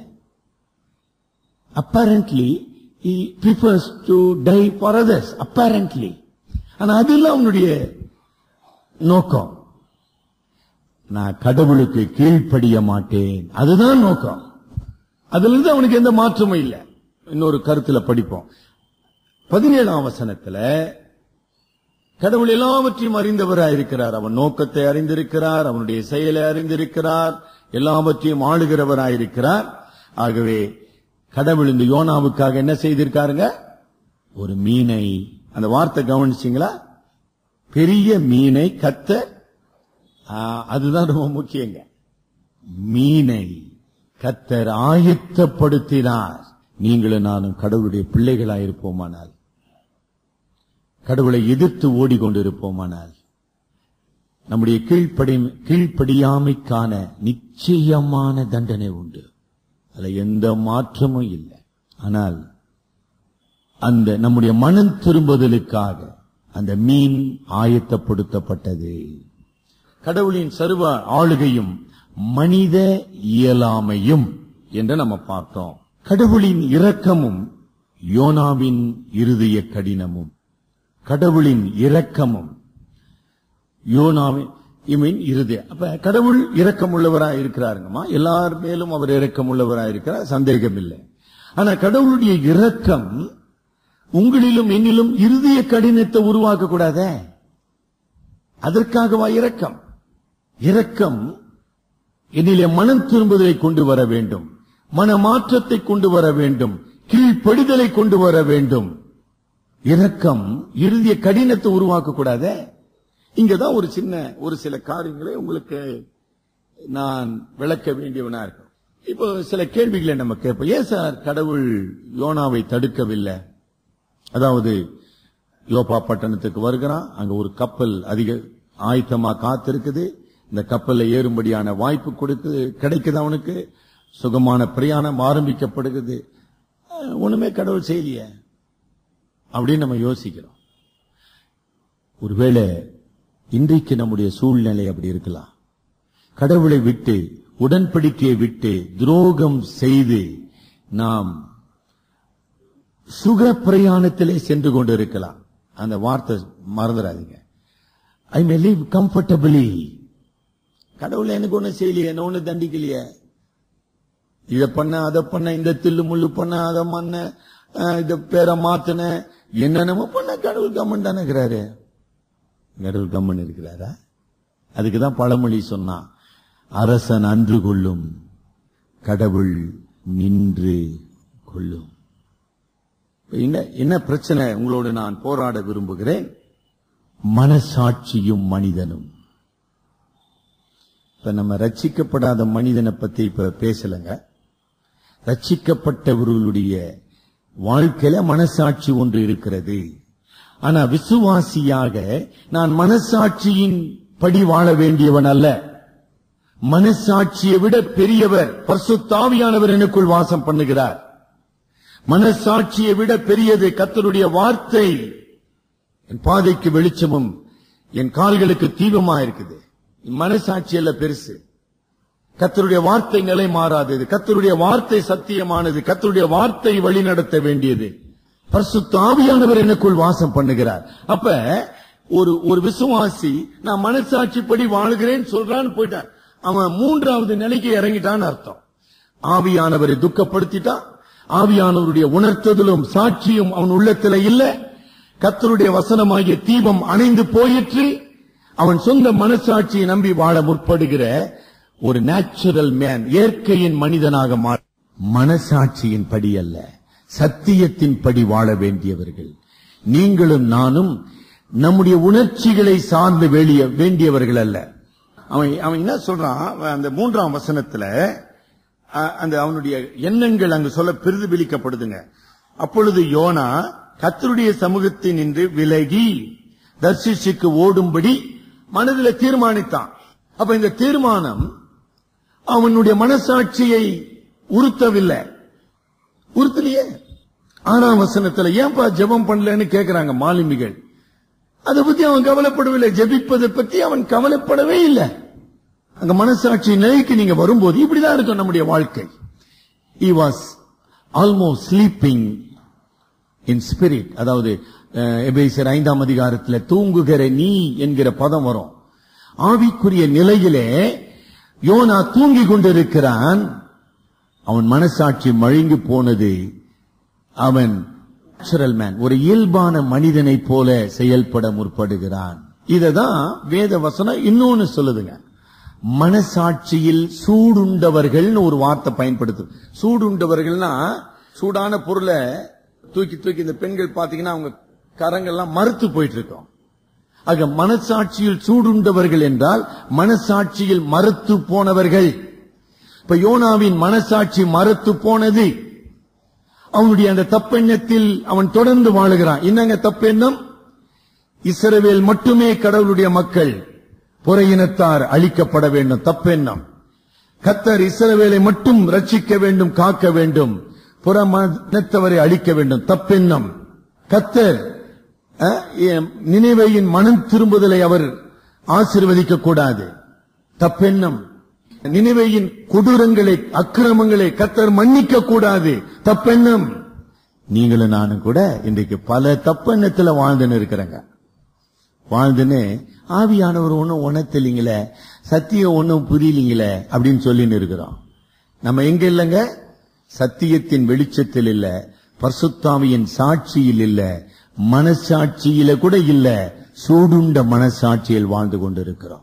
apparently he prefers to die for others, apparently. ஆனா அதில் அவனுடைய நோக்கம், நான் கடவுளுக்கு கீழ்ப்படிய மாட்டேன், அதுதான் நோக்கம். அதுல இருந்து அவனுக்கு எந்த மாற்றமும் இல்லை. இன்னொரு கருத்துல படிப்போம். பதினேழாம் வசனத்துல கடவுள் எல்லாவற்றையும் அறிந்தவராயிருக்கிறார், அவன் நோக்கத்தை அறிந்திருக்கிறார், அவனுடைய செயலை அறிந்திருக்கிறார், எல்லாவற்றையும் ஆளுகிறவராயிருக்கிறார். ஆகவே கடவுள் இந்த யோனாவுக்காக என்ன செய்திருக்காருங்க, ஒரு மீனை, அந்த வார்த்தை கவனிச்சீங்களா, பெரிய மீனை கத்த, அதுதான் ரொம்ப முக்கியங்க, மீனை கத்தர் ஆயத்தப்படுத்தினார். நீங்களும் நானும் கடவுளுடைய பிள்ளைகளாயிருப்போமானால், கடவுளை எதிர்த்து ஓடிக்கொண்டிருப்போமானால், நம்முடைய கீழ்ப்படி கீழ்ப்படியாமைக்கான நிச்சயமான தண்டனை உண்டு, அதுல எந்த மாற்றமும் இல்லை. ஆனால் அந்த நம்முடைய மனம் திரும்புதலுக்காக அந்த மீன் ஆயத்தப்படுத்தப்பட்டது. கடவுளின் சர்வ ஆளுகையும் மனித இயலாமையும் என்று நம்ம பார்த்தோம். கடவுளின் இரக்கமும் யோனாவின் இருதய கடினமும். கடவுளின் இரக்கமும் யோனாவின் இருதய, அப்ப கடவுள் இரக்கம் உள்ளவராய் இருக்கிறாருங்கம்மா, எல்லார் மேலும் அவர் இரக்கம் உள்ளவராய் இருக்கிறார், சந்தேகம் இல்லை. ஆனா கடவுளுடைய இரக்கம் உங்களிலும் என்னிலும் இருதய கடினத்தை உருவாக்க கூடாதே, அதற்காகவா இரக்கம்? இரக்கம் என்னிலே மனம் திரும்புதலை கொண்டு வர வேண்டும், மன மாற்றத்தை கொண்டு வர வேண்டும், கீழ்ப்படிதலை கொண்டு வர வேண்டும். இரக்கம் இருதய கடினத்தை உருவாக்க கூடாதே. இங்கதான் ஒரு சின்ன ஒரு சில காரியங்களை உங்களுக்கு நான் விளக்க வேண்டியவனா இருக்கும். இப்போ சில கேள்விகளை நம்ம கேட்போம். ஏன் சார் கடவுள் யோனாவை தடுக்கவில்லை? அதாவது யோப்பா பட்டணத்துக்கு வருகிறான், அங்க ஒரு கப்பல் அதிக ஆயத்தமா காத்திருக்குது, இந்த கப்பல்ல ஏறும்படியான வாய்ப்பு கொடுத்து கிடைக்குது, அவனுக்கு சுகமான பிரயாணம் ஆரம்பிக்கப்படுகிறது, ஒண்ணுமே கடவுள் செய்யலையே அப்படின்னு நம்ம யோசிக்கிறோம். ஒருவேளை இன்றைக்கு நம்முடைய சூழ்நிலை அப்படி இருக்கலாம். கடவுளை விட்டு உடன்படிக்கையை விட்டு துரோகம் செய்து நாம் சுக பிரயாணத்திலே சென்று கொண்டிருக்கலாம். அந்த வார்த்தை மறந்துடாதீங்க. I may live comfortably. கடவுளை எனக்கு ஒண்ணு செய்யலையே, என்ன ஒண்ணு தண்டிக்கலையே, இதை பண்ண அதை பண்ண, இந்த தில்லு முள்ளு பண்ண, அதை மண்ண, இத பேரை மாத்தின, என்னென்னமோ பண்ண, கடவுள் கம்மன் தானே இருக்கிறாரு. கடவுள் கம்மன் இருக்கிறாரா? அதுக்குதான் பழமொழி சொன்னான், அரசன் அன்று கொள்ளும், கடவுள் நின்று கொள்ளும். என்ன பிரச்சனை உங்களோடு நான் போராட விரும்புகிறேன்? மனசாட்சியும் மனிதனும். இப்ப நம்ம ரட்சிக்கப்படாத மனிதனை பத்தி இப்ப பேசலங்க. ரட்சிக்கப்பட்டவர்களுடைய வாழ்க்கையில மனசாட்சி ஒன்று இருக்கிறது. ஆனா விசுவாசியாக நான் மனசாட்சியின் படி வாழ வேண்டியவன் அல்ல. மனசாட்சியை விட பெரியவர் பரிசுத்த ஆவியானவர் எனக்குள் வாசம் பண்ணுகிறார். மனசாட்சியை விட பெரியது கர்த்தருடைய வார்த்தை. என் பாதைக்கு வெளிச்சமும் என் கால்களுக்கு தீபமா இருக்குது. மனசாட்சி அல்ல பெருசு. கர்த்தருடைய வார்த்தை நிலை மாறாதது. கர்த்தருடைய வார்த்தை சத்தியமானது. கர்த்தருடைய வார்த்தை வழி நடத்த வேண்டியது. பரிசுத்த ஆவியானவர் எனக்குள் வாசம் பண்ணுகிறார். அப்ப ஒரு ஒரு விசுவாசி நான் மனசாட்சிப்படி வாழ்கிறேன் சொல்றான்னு போயிட்டான், அவன் மூன்றாவது நிலைக்கு இறங்கிட்டான்னு அர்த்தம். ஆவியானவரை துக்கப்படுத்திட்டான். ஆவியானவருடைய உணர்த்துதலும் சாட்சியும் அவன் உள்ளத்துல இல்ல. கர்த்தருடைய வசனமாகிய தீபம் அணைந்து போயிற்று. அவன் சொந்த மனசாட்சியை நம்பி வாழ முற்படுகிற ஒரு நேச்சுரல் மேன், இயற்கையின் மனிதனாக மாற. மனசாட்சியின் படி அல்ல, சத்தியத்தின் படி வாழ வேண்டியவர்கள் நீங்களும் நானும். நம்முடைய உணர்ச்சிகளை சார்ந்து வெளிய வேண்டியவர்கள் அல்ல. அவன் அவன் என்ன சொல்றான் அந்த மூன்றாம் வசனத்துல, அந்த அவனுடைய எண்ணங்கள் அங்கு சொல்ல பிரதிபலிக்கப்படுதுங்க. அப்பொழுது யோனா கர்த்தருடைய சமூகத்தில் நின்று விலகி தர்ஷீசுக்கு ஓடும்படி மனதில் தீர்மானித்தான். அப்ப இந்த தீர்மானம் அவனுடைய மனசாட்சியை உறுத்தவில்லை. உறுத்தலையே. ஆறாம் வசனத்துல ஏன்பா ஜெபம் பண்ணலன்னு கேட்கிறாங்க மாலுமிகள். அதை பத்தி அவன் கவலைப்படவில்லை. ஜெபிப்பதை பத்தி அவன் கவலைப்படவே இல்லை. அங்க மனசாட்சி நிலைக்கு நீங்க வரும்போது இப்படிதான் இருக்கும் நம்முடைய வாழ்க்கை. He was almost sleeping in spirit. அதாவது எபேசியர் ஐந்தாம் அதிகாரத்தில் தூங்குகிற நீ என்கிற பதம் வரும். ஆவிக்குரிய நிலையிலே யோனா தூங்கி கொண்டிருக்கிறான். அவன் மனசாட்சி மழுங்கி போனது. அவன் நேச்சுரல் மேன், ஒரு இயல்பான மனிதனை போல செயல்பட முற்படுகிறான். இததான் வேத வசனம் இன்னொன்னு சொல்லுதுங்க. மனசாட்சியில் சூடுண்டவர்கள் ஒரு வார்த்தை பயன்படுத்து. சூடுண்டவர்கள்னா சூடான பொருளை தூக்கி தூக்கி இந்த பெண்கள் பாத்தீங்கன்னா அவங்க கரங்கள்லாம் மறுத்து போயிட்டு இருக்கோம். ஆக மனசாட்சியில் சூடுண்டவர்கள் என்றால் மனசாட்சியில் மறுத்து போனவர்கள். இப்ப யோனாவின் மனசாட்சி மறுத்து போனது. அவனுடைய அந்த தப்பெண்ணத்தில் அவன் தொடர்ந்து வாழுகிறான். என்னங்க தப்பெண்ணம்? இஸ்ரவேல் மட்டுமே கடவுளுடைய மக்கள், புற இனத்தார் அழிக்கப்பட வேண்டும். தப்பெண்ணம். கர்த்தர் இஸ்ரவேலை மட்டும் ரட்சிக்க வேண்டும், காக்க வேண்டும், புற இனத்தவரை அழிக்க வேண்டும். தப்பெண்ணம். கர்த்தர் நினிவேயின் மனம் திரும்புதலை அவர் ஆசீர்வதிக்க கூடாது. தப்பெண்ணம். நினிவேயின் கொடூரங்களை அக்கிரமங்களை கர்த்தர் மன்னிக்க கூடாது. தப்பெண்ணம். நீங்களும் நானும் கூட இன்றைக்கு பல தப்பெண்ணத்துல வாழ்ந்துன்னு இருக்கிறாங்க. வாழ்ந்துன்னு ஆவியானவர் ஒன்னும் உணர்த்தலீங்களே, சத்தியம் ஒன்னும் புரியலீங்களே அப்படின்னு சொல்லின்னு இருக்கிறோம். நம்ம எங்க இல்லங்க? சத்தியத்தின் வெளிச்சத்தில் இல்ல, பரிசுத்தாவியின் சாட்சியில் இல்ல, மனசாட்சியில கூட இல்ல, சூடுண்ட மனசாட்சியில் வாழ்ந்து கொண்டிருக்கிறோம்.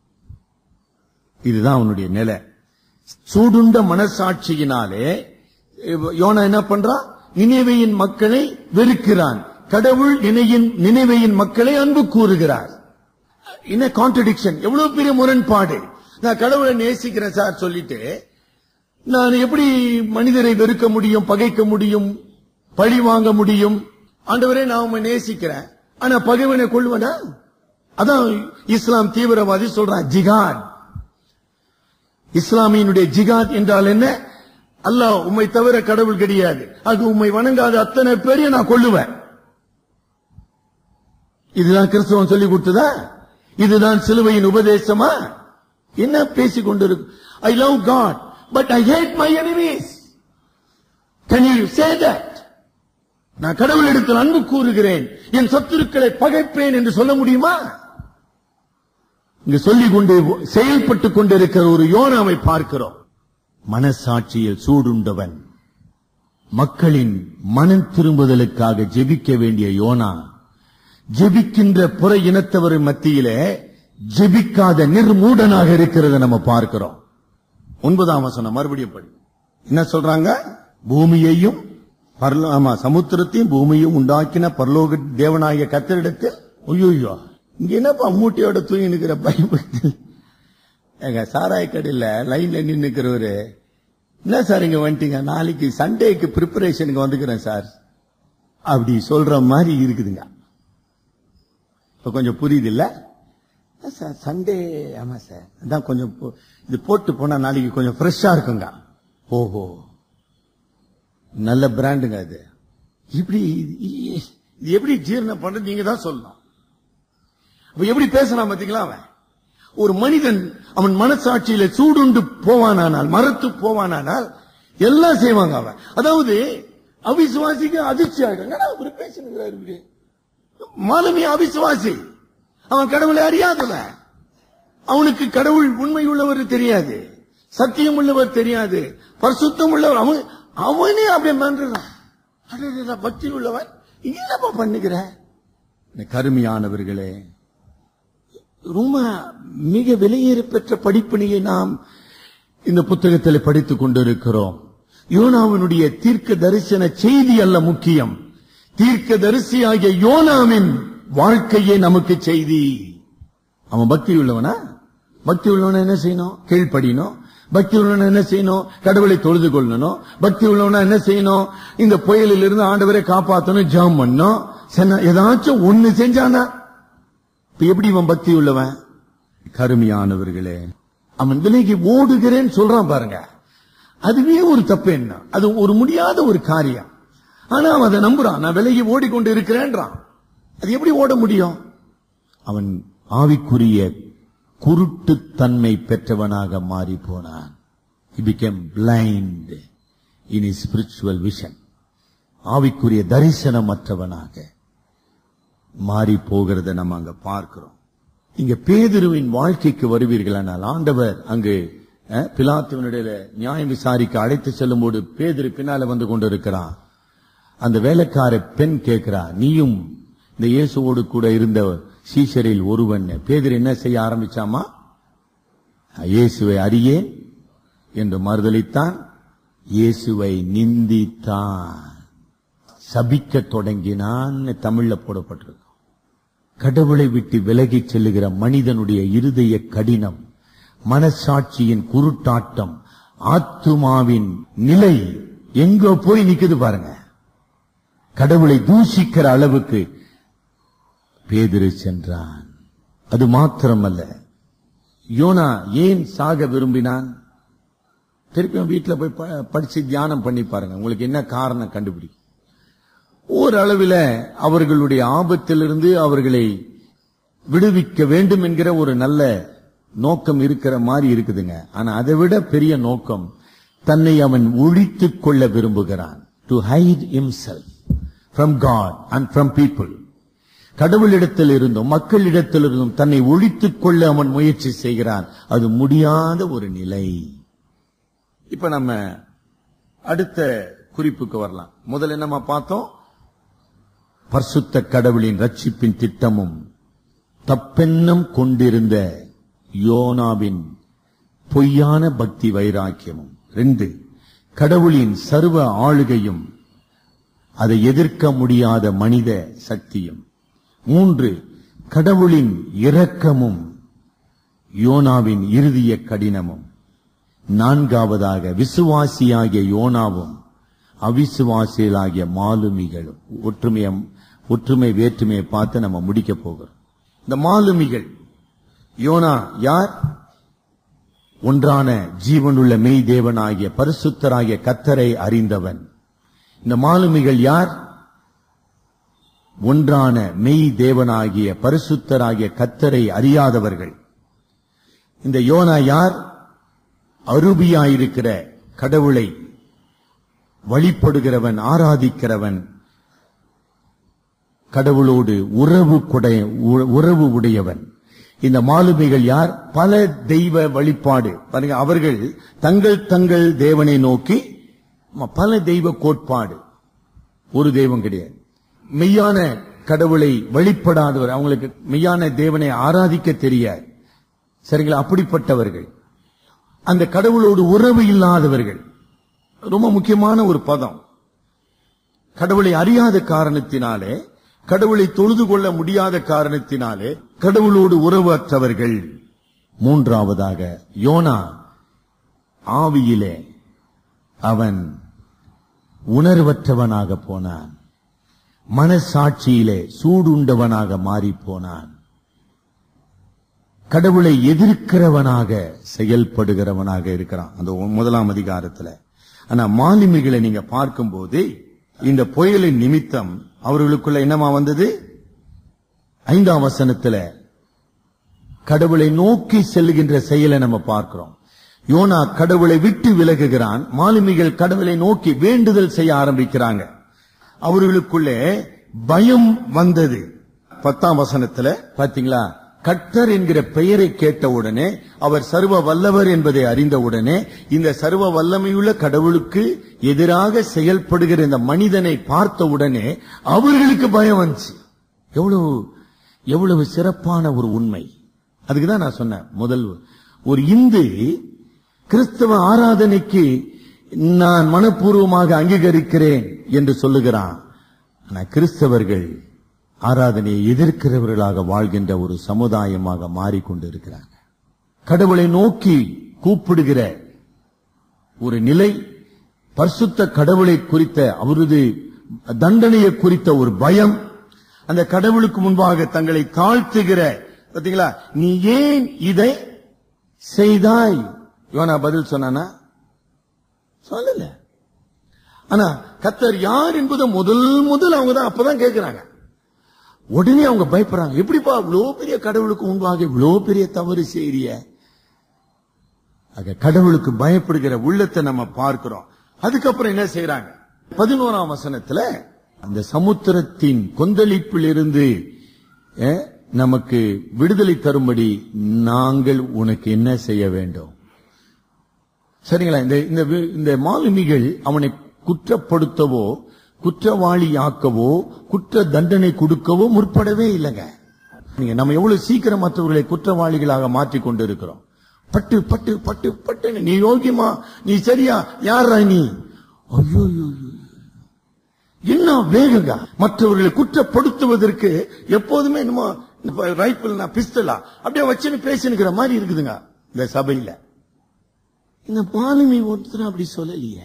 இதுதான் அவனுடைய நிலை. சூடுண்ட மனசாட்சியினாலே யோனா என்ன பண்றான்? நினிவேயின் மக்களை வெறுக்கிறான். கடவுள் நினிவேயின் மக்களை அன்பு கூறுகிறார். என்ன கான்ட்ரடிக்ஷன், எவ்வளவு பெரிய முரண்பாடு. நான் கடவுளை நேசிக்கிறேன் சார் சொல்லிட்டு நான் எப்படி மனிதரை வெறுக்க முடியும், பகைக்க முடியும், பழி வாங்க முடியும்? ஆண்டவரே நான் உம்மை நேசிக்கிறேன், ஆனா பகைவனை கொள்வனா? அதான் இஸ்லாம் தீவிரவாதி சொல்றான் ஜிகாத். இஸ்லாமியினுடைய ஜிகாத் என்றால் என்ன? அல்லாஹ் உம்மை தவிர கடவுள் கிடையாது, அது உம்மை வணங்காத அத்தனை பேரையும் நான் கொள்ளுவேன். இதுதான் கிறிஸ்தவம் சொல்லிக் கொடுத்ததா? இதுதான் சிலுவையின் உபதேசமா? என்ன பேசிக் கொண்டிருக்கு? I love God, but I hate my enemies. Can you say that? நான் கடவுளிடத்தில் அன்பு கூறுகிறேன், என் சத்துருக்களை பகைப்பேன் என்று சொல்ல முடியுமா? இங்கு சொல்லிக் கொண்டு செயல்பட்டுக் கொண்டிருக்கிற ஒரு யோனாவை பார்க்கிறோம். மனசாட்சியில் சூடுண்டவன், மக்களின் மனம் திரும்புதலுக்காக ஜெபிக்க வேண்டிய யோனா, ஜெபிக்கின்ற புற இனத்தவர் மத்தியிலே ஜெபிக்காத நிர்மூடனாக இருக்கிறத நம்ம பார்க்கிறோம். ஒன்பதாம் வசனம் மறுபடியும் படி. என்ன சொல்றாங்க? பூமியையும் ஆமா சமுத்திரத்தையும் பூமியும் உண்டாக்கின பரலோக தேவனாகிய கர்த்தரிடத்தில். ஐயோ, இங்க என்னப்பா மூட்டையோட தூங்கி நிக்கிற பயன்படுத்தி எங்க சாராய கடையில லைன்ல நின்று நிக்கிறவரு, என்ன சார் இங்க வந்துட்டீங்க, நாளைக்கு சண்டேக்கு பிரிப்பரேஷனுக்கு வந்துக்கிறேன் சார் அப்படி சொல்ற மாதிரி இருக்குதுங்க. இப்ப கொஞ்சம் புரியுது இல்ல சார்? சண்டே ஆமா சார், அதான் கொஞ்சம் இது போட்டு போனா நாளைக்கு கொஞ்சம் ஃப்ரெஷ்ஷா இருக்குங்க. ஓஹோ, நல்ல பிராண்டுங்க அது. இப்படி இது எப்படி ஜீரணம் பண்றது நீங்க தான் சொல்லணும். அப்ப எப்படி பேசலாம் பாத்தீங்களா? அவன் ஒரு மனிதன் அவன் மனசாட்சியில சூடுண்டு போவானானால், மரத்து போவானானால் எல்லாம் செய்வாங்க அவன். அதாவது அவிசுவாசிக்கு அதிர்ச்சி ஆயிடும். பேசுகிறாரு மாலுமி அவிசுவாசி, அவன் கடவுளை அறியாதவன், அவனுக்கு கடவுள் உண்மை உள்ளவர் தெரியாது, சத்தியம் உள்ளவர் தெரியாது, பரிசுத்தம் உள்ளவர். அவன் அவனே அப்படியே மன்றான், பக்தி உள்ளவன் என்னப்பா பண்ணுகிற? கருமையானவர்களே, ரொம்ப மிக விலையேற பெற்ற படிப்பினையை நாம் இந்த புத்தகத்தில் படித்துக் கொண்டிருக்கிறோம். யோனாவினுடைய தீர்க்க தரிசன செய்தி அல்ல முக்கியம், தீர்க்க தரிசியாகிய யோனாவின் வாழ்க்கையே நமக்கு செய்தி. அவன் பக்தி உள்ளவனா? பக்தி உள்ளவனா என்ன செய்யணும்? கீழ்ப்படியணும். பக்தி உள்ளவனா என்ன செய்யணும்? கடவுளை தொழுது கொள்ளணும். பக்தி உள்ளவனா என்ன செய்யணும்? இந்த புயலில் இருந்து ஆண்டவரை காப்பாற்றணும், ஜெபம் பண்ணணும். ஏதாச்சும் ஒண்ணு செஞ்சானா எப்படி இவன் பக்தி உள்ளவன்? கருமையானவர்களே, அவன் விலகி ஓடுகிறேன்னு சொல்றான் பாருங்க, அதுவே ஒரு தப்பு. என்ன அது? ஒரு முடியாத ஒரு காரியம். ஆனா அவன் அதை நம்புறான், நான் விலகி ஓடிக்கொண்டு இருக்கிறேன்றான். அது எப்படி ஓட முடியும்? அவன் ஆவிக்குரிய குருட்டுத்தன்மை பெற்றவனாக மாறி போனான். He became blind in his spiritual vision. ஆவிக்குரிய தரிசனமற்றவனாக மாறி போகிறத நம்ம அங்க பார்க்கிறோம். இங்க பேதுருவின் வாழ்க்கைக்கு வருவீர்களானால், ஆண்டவர் அங்கு பிலாத்துவினுடைய நியாயம் விசாரிக்க அழைத்து செல்லும் போது பேதுரு பின்னால வந்து கொண்டிருக்கிறான். அந்த வேலைக்கார பெண் கேட்கிறா, நீயும் இந்த இயேசுவோடு கூட இருந்த சீஷரில் ஒருவன். பேதுரு என்ன செய்ய ஆரம்பிச்சாமா? இயேசுவை அறியேன் என்று மறுதலித்தான், இயேசுவை நிந்தித்தான், சபிக்க தொடங்கினான். தமிழ்ல போடப்பட்டிருக்கும். கடவுளை விட்டு விலகிச் செல்லுகிற மனிதனுடைய இருதய கடினம், மனசாட்சியின் குருட்டாட்டம், ஆத்துமாவின் நிலை எங்கோ போய் நிக்குது பாருங்க. கடவுளை தூஷிக்கிற அளவுக்கு பேதுரு சென்றான். அது மாத்திரமல்ல, யோனா ஏன் சாக விரும்பினான்? திருப்பியும் வீட்டுல போய் படிச்சு தியானம் பண்ணி பாருங்க, உங்களுக்கு என்ன காரணம் கண்டுபிடிக்கும். ஓரளவில் அவர்களுடைய ஆபத்திலிருந்து அவர்களை விடுவிக்க வேண்டும் என்கிற ஒரு நல்ல நோக்கம் இருக்கிற மாதிரி இருக்குதுங்க. ஆனா அதை விட பெரிய நோக்கம், தன்னை அவன் ஒழித்துக் கொள்ள விரும்புகிறான். To hide himself from God and from people. கடவுளிடத்தில் இருந்தும் மக்களிடத்தில் இருந்தும் தன்னை ஒழித்துக் கொள்ள அவன் முயற்சி செய்கிறான். அது முடியாத ஒரு நிலை. இப்ப நம்ம அடுத்த குறிப்புக்கு வரலாம். முதல்ல நம்ம பார்த்தோம், பரிசுத்த கடவுளின் ரட்சிப்பின் திட்டமும் தப்பெண்ணம் கொண்டிருந்த யோனாவின் பொய்யான பக்தி வைராக்கியமும். ரெண்டு, கடவுளின் சர்வ ஆளுகையும் அதை எதிர்க்க முடியாத மனித சக்தியும். மூன்று, கடவுளின் இரக்கமும் யோனாவின் இறுதிய கடினமும். நான்காவதாக, விசுவாசியாகிய யோனாவும் அவிசுவாசிகளாகிய மாலுமிகளும். ஒற்றுமையை ஒற்றுமை வேற்றுமையை பார்த்து நம்ம முடிக்க போகிறோம். இந்த மாலுமிகள், யோனா யார்? ஒன்றான ஜீவனுள்ள மெய் தேவனாகிய பரிசுத்தராகிய கர்த்தரை அறிந்தவன். இந்த மாலுமிகள் யார்? ஒன்றான மெய் தேவனாகிய பரிசுத்தராகிய கர்த்தரை அறியாதவர்கள். இந்த யோனா யார்? அரூபியாயிருக்கிற கடவுளை வழிபடுகிறவன், ஆராதிக்கிறவன், கடவுளோடு உறவு உறவு உடையவன். இந்த மாலுமிகள் யார்? பல தெய்வ வழிபாடு. பாருங்க, அவர்கள் தங்கள் தங்கள் தேவனை நோக்கி பல தெய்வ கோட்பாடு, ஒரு தெய்வம் கிடையாது. மெய்யான கடவுளை வழிபடாதவர், அவங்களுக்கு மெய்யான தேவனை ஆராதிக்க தெரியாது. சரிங்களா? அப்படிப்பட்டவர்கள், அந்த கடவுளோடு உறவு இல்லாதவர்கள். ரொம்ப முக்கியமான ஒரு பதம். கடவுளை அறியாத காரணத்தினாலே, கடவுளை தொழுது கொள்ள முடியாத காரணத்தினாலே கடவுளோடு உறவு அற்றவர்கள். மூன்றாவதாக யோனா ஆவியிலே அவன் உணர்வற்றவனாக போனான். மனசாட்சியிலே சூடுண்டவனாக மாறி போனான். கடவுளை எதிர்க்கிறவனாக செயல்படுகிறவனாக இருக்கிறான் அந்த முதலாம் அதிகாரத்தில். ஆனா மாலுமிகளை நீங்க பார்க்கும்போது இந்த புயலின் நிமித்தம் அவர்களுக்குள்ள என்னமா வந்தது? ஐந்தாம் வசனத்துல கடவுளை நோக்கி செல்லுகின்ற செயலை நம்ம பார்க்கிறோம். யோனா கடவுளை விட்டு விலகுகிறான். மாலுமிகள் கடவுளை நோக்கி வேண்டுதல் செய்ய ஆரம்பிக்கிறாங்க. அவர்களுக்குள்ளே பயம் வந்தது. பத்தாம் வசனத்துல பாத்தீங்களா? கர்த்தர் என்கிற பெயரை கேட்டவுடனே, அவர் சர்வ வல்லவர் என்பதை அறிந்தவுடனே, இந்த சர்வ வல்லமையுள்ள கடவுளுக்கு எதிராக செயல்படுகிற இந்த மனிதனை பார்த்தவுடனே அவர்களுக்கு பயம் வந்துச்சு. எவ்வளவு எவ்வளவு சிறப்பான ஒரு உண்மை. அதுக்குதான் நான் சொன்னேன், முதல் ஒரு இந்து கிறிஸ்தவ ஆராதனைக்கு நான் மனப்பூர்வமாக அங்கீகரிக்கிறேன் என்று சொல்லுகிறான். ஆனா கிறிஸ்தவர்கள் ஆராதனையை எதிர்க்கிறவர்களாக வாழ்கின்ற ஒரு சமுதாயமாக மாறிக்கொண்டிருக்கிறாங்க. கடவுளை நோக்கி கூப்பிடுகிற ஒரு நிலை, பரிசுத்த கடவுளை குறித்த அவரது தண்டனையை குறித்த ஒரு பயம், அந்த கடவுளுக்கு முன்பாக தங்களை தாழ்த்துகிற, பாத்தீங்களா? நீ ஏன் இதை செய்தாய்? யோனா பதில் சொன்னானா? சொல்லல. ஆனா கர்த்தர் யார் என்பதை முதல் முதல் அவங்க தான் அப்பதான் கேட்கிறாங்க. உடனே அவங்க பயப்படுறாங்க. எப்படிப்பா இவ்வளவு பெரிய கடவுளுக்கு முன்பாக இவ்வளவு பெரிய தவறு செய்ய? கடவுளுக்கு பயப்படுகிற உள்ளத்தை நம்ம பார்க்கிறோம். அதுக்கப்புறம் என்ன செய்யறாங்க? பதினோராம் வசனத்துல அந்த சமுத்திரத்தின் கொந்தளிப்பில் இருந்து நமக்கு விடுதலை தரும்படி நாங்கள் உனக்கு என்ன செய்ய வேண்டும்? சரிங்களா? இந்த இந்த மாலுமிகள் அவனை குற்றப்படுத்தவோ குற்றவாளியாக்கவோ குற்ற தண்டனை கொடுக்கவோ முற்படவே இல்லைங்க. நீங்க நம்ம எவ்வளவு சீக்கிரம் மற்றவர்களை குற்றவாளிகளாக மாற்றிக் கொண்டு இருக்கிறோம். பட்டு பட்டு பட்டு பட்டு நீ யோகியமா, நீ சரியா, யாரா நீ? ஐயோ, என்ன வேகங்க மற்றவர்களை குற்றப்படுத்துவதற்கு. எப்போதுமே நம்ம ரைபிள் பிஸ்டலா அப்படியே வச்சுன்னு பேசினுக்கிற மாதிரி இருக்குதுங்க இந்த சபையில. இந்த மாலுமி ஒருத்தர் அப்படி சொல்லலையே.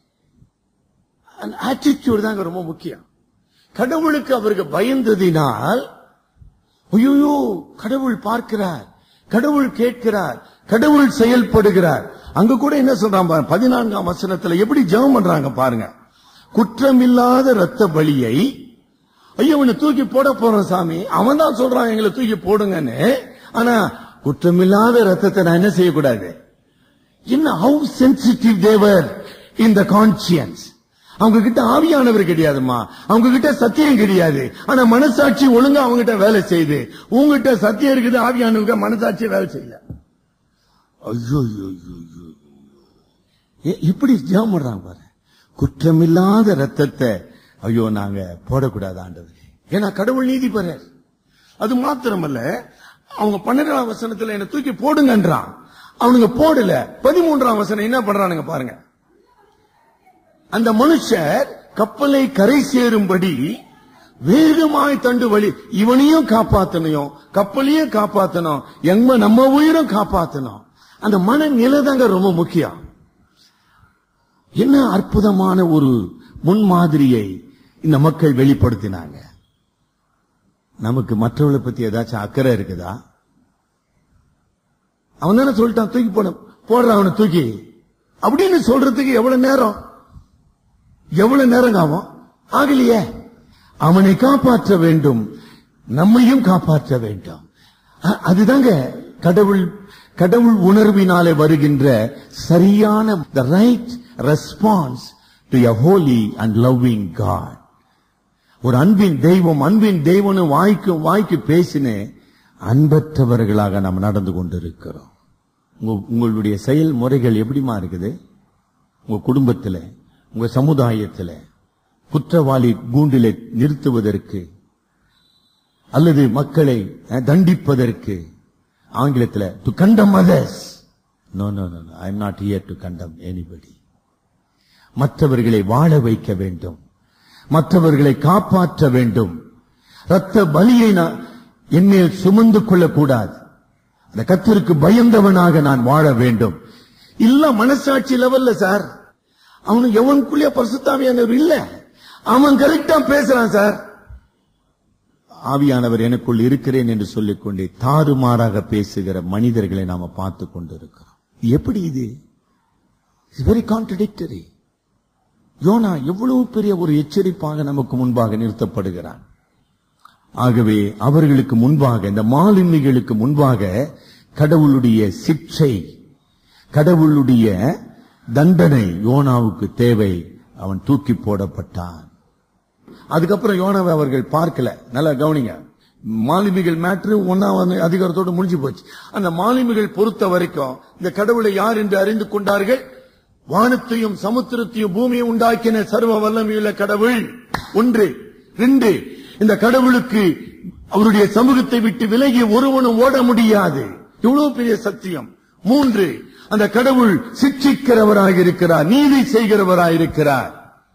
ஆட்டிடியூட் தாங்க ரொம்ப முக்கியம். கடவுளுக்கு அவருக்கு பயந்ததினால், ஐயோ கடவுள் பார்க்கிறார், கடவுள் கேட்கிறார், கடவுள் செயல்படுகிறார். அங்க கூட என்ன சொல்றாங்க? பதினான்காம் வசனத்துல எப்படி ஜெபம் பண்றாங்க பாருங்க. குற்றமில்லாத ரத்த பலியை, ஐயோ அவனை தூக்கி போட போறோம் சாமி, அவன் தான் சொல்றான் எங்களை தூக்கி போடுங்கன்னு. ஆனா குற்றமில்லாத ரத்தத்தை நான் என்ன செய்யக்கூடாது? என்ன how sensitive they are in the conscience. அவங்க கிட்ட ஆவியானவர் கிடையாதுமா, அவங்க கிட்ட சத்தியம் கிடையாது. ஆனா மனசாட்சி ஒழுங்கா அவங்க கிட்ட வேலை செய்யுது. உங்ககிட்ட சத்தியம் இருக்குது, ஆவியானவங்க மனசாட்சி வேலை செய்யல. ஐயோ இப்படி ஜெபம் பண்றாங்க பாரு. குற்றமில்லாத ரத்தத்தை ஐயோ நாங்க போடக்கூடாது ஆண்டவரே, ஏன்னா கடவுள் நீதி பெற. அது மாத்திரமல்ல, அவங்க பன்னிரெண்டாம் வசனத்துல என்ன தூக்கி போடுங்கன்றான். அவனுங்க போடல. பதிமூன்றாம் வசனம் என்ன பண்றானுங்க பாருங்க. அந்த மனுஷர் கப்பலை கரை சேரும்படி வேகமாய் தண்டு வழி, இவனையும் காப்பாத்தனையும் கப்பலையும் காப்பாத்தணும், எங்க நம்ம உயிரும் காப்பாத்தணும். அந்த மனநிலை தாங்க ரொம்ப முக்கியம். என்ன அற்புதமான ஒரு முன்மாதிரியை இந்த மக்கள் வெளிப்படுத்தினாங்க. நமக்கு மற்றவர்களை பத்தி ஏதாச்சும் அக்கறை இருக்குதா? அவன் தானே சொல்லிட்டான் தூக்கி போன போடுற அவனை தூக்கி அப்படின்னு சொல்றதுக்கு எவ்வளவு நேரம் எவ்வளவு நேரம் ஆகும்? ஆகலையே. அவனை காப்பாற்ற வேண்டும், நம்மையும் காப்பாற்ற வேண்டும். அதுதாங்க கடவுள் கடவுள் உணர்வினாலே வருகின்ற சரியான the right response to a holy and loving God. ஒரு அன்பின் தெய்வம் அன்பின் தெய்வம்னு வாய்க்கு வாய்க்கு பேசினே அன்பற்றவர்களாக நாம் நடந்து கொண்டிருக்கிறோம். உங்களுடைய செயல்முறைகள் எப்படிமா இருக்குது? உங்க குடும்பத்தில், உங்க சமுதாயத்தில் குற்றவாளி கூண்டிலே நிறுத்துவதற்கு அல்லது மக்களை தண்டிப்பதற்கு, ஆங்கிலத்தில் to condemn others. No, no, no, no. I am not here to condemn anybody. மற்றவர்களை வாழ வைக்க வேண்டும், மற்றவர்களை காப்பாற்ற வேண்டும். ரத்த பலியை என்னில் சுமந்து கொள்ளக்கூடாது. அந்த கர்த்தருக்கு பயந்தவனாக நான் வாழ வேண்டும். இல்ல மனசாட்சி லெவல்ல சார், அவனுக்கு எவனுக்குள்ளே பரிசுத்தாவியானவர் இல்ல, அவன் கரெக்டா பேசுறான் சார். ஆவியானவர் எனக்குள் இருக்கிறேன் என்று சொல்லிக் கொண்டே தாறுமாறாக பேசுகிற மனிதர்களை நாம பார்த்து கொண்டிருக்கிறோம். எப்படி இது? It's very contradictory. யோனா எவ்வளவு பெரிய ஒரு எச்சரிப்பாக நமக்கு முன்பாக நிறுத்தப்படுகிறான். ஆகவே அவர்களுக்கு முன்பாக, இந்த மாலுமிகளுக்கு முன்பாக கடவுளுடைய சிக்ஷை, கடவுளுடைய தண்டனை யோனாவுக்கு தேவை. அவன் தூக்கி போடப்பட்டான். அதுக்கப்புறம் யோனாவை அவர்கள் பார்க்கல. நல்லா கவனிங்க, மாலுமிகள் மேட்ரு ஒன்னாவது அதிகாரத்தோடு முடிஞ்சு போச்சு. அந்த மாலுமிகள் பொறுத்த வரைக்கும் இந்த கடவுளை யார் என்று அறிந்து கொண்டார்கள்? வானத்தையும் சமுத்திரத்தையும் பூமியை உண்டாக்கின சர்வ வல்லமையுள்ள கடவுள் ஒன்று. ரெண்டு, இந்த கடவுளுக்கு அவருடைய சமூகத்தை விட்டு விலகி ஒருவனும் ஓட முடியாது. இவ்வளவு பெரிய சத்தியம். மூன்று, அந்த கடவுள் சிக்ஷிக்கிறவராக இருக்கிறார், நீதி செய்கிறவராக இருக்கிறார்.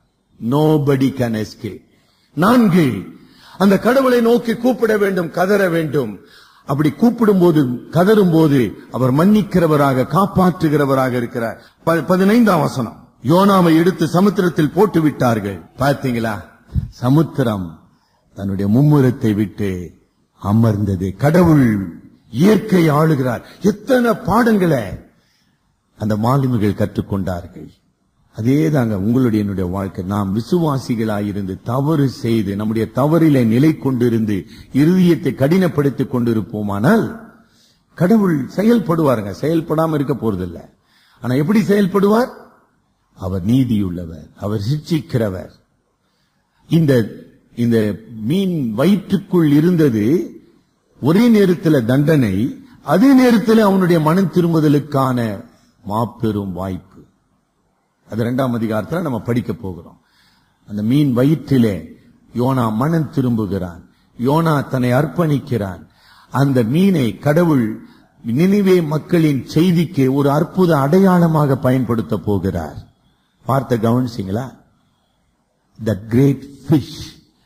Nobody can escape. நான்கு, அந்த கடவுளை நோக்கி கூப்பிட வேண்டும், கதற வேண்டும். அப்படி கூப்பிடும் போது, கதறும் போது அவர் மன்னிக்கிறவராக, காப்பாற்றுகிறவராக இருக்கிறார். பதினைந்தாம் வசனம், யோனாவை எடுத்து சமுத்திரத்தில் போட்டு விட்டார்கள். பார்த்தீங்களா? சமுத்திரம் தன்னுடைய மும்முரத்தை விட்டு அமர்ந்தது. கடவுள் இயற்கை ஆளுகிறார். எத்தனை பாடங்களை அந்த மாலுமிகள் கற்றுக்கொண்டார்கள். அதேதாங்க உங்களுடைய என்னுடைய வாழ்க்கை. நாம் விசுவாசிகளாயிருந்து தவறு செய்து நம்முடைய தவறிலே நிலை கொண்டிருந்து இருதயத்தை கடினப்படுத்திக் கொண்டிருப்போமானால் கடவுள் செயல்படுவாருங்க. செயல்படாம இருக்க போறதில்லை. ஆனா எப்படி செயல்படுவார்? அவர் நீதியுள்ளவர், அவர் சிட்சிக்கிறவர். இந்த இந்த மீன் வயிற்றுக்குள் இருந்தது ஒரே நேரத்தில் தண்டனை, அதே நேரத்தில் அவனுடைய மனம் திரும்புதலுக்கான மாபெரும் வாய்ப்பு. அது இரண்டாம் அதிகாரத்தில் நம்ம படிக்க போகிறோம். அந்த மீன் வயிற்றிலே யோனா மனம் திரும்புகிறான், யோனா தன்னை அர்ப்பணிக்கிறான். அந்த மீனை கடவுள் நினிவே மக்களின் செய்திக்கு ஒரு அற்புத அடையாளமாக பயன்படுத்த போகிறார். பார்த்த கவனிச்சிங்களா? The great fish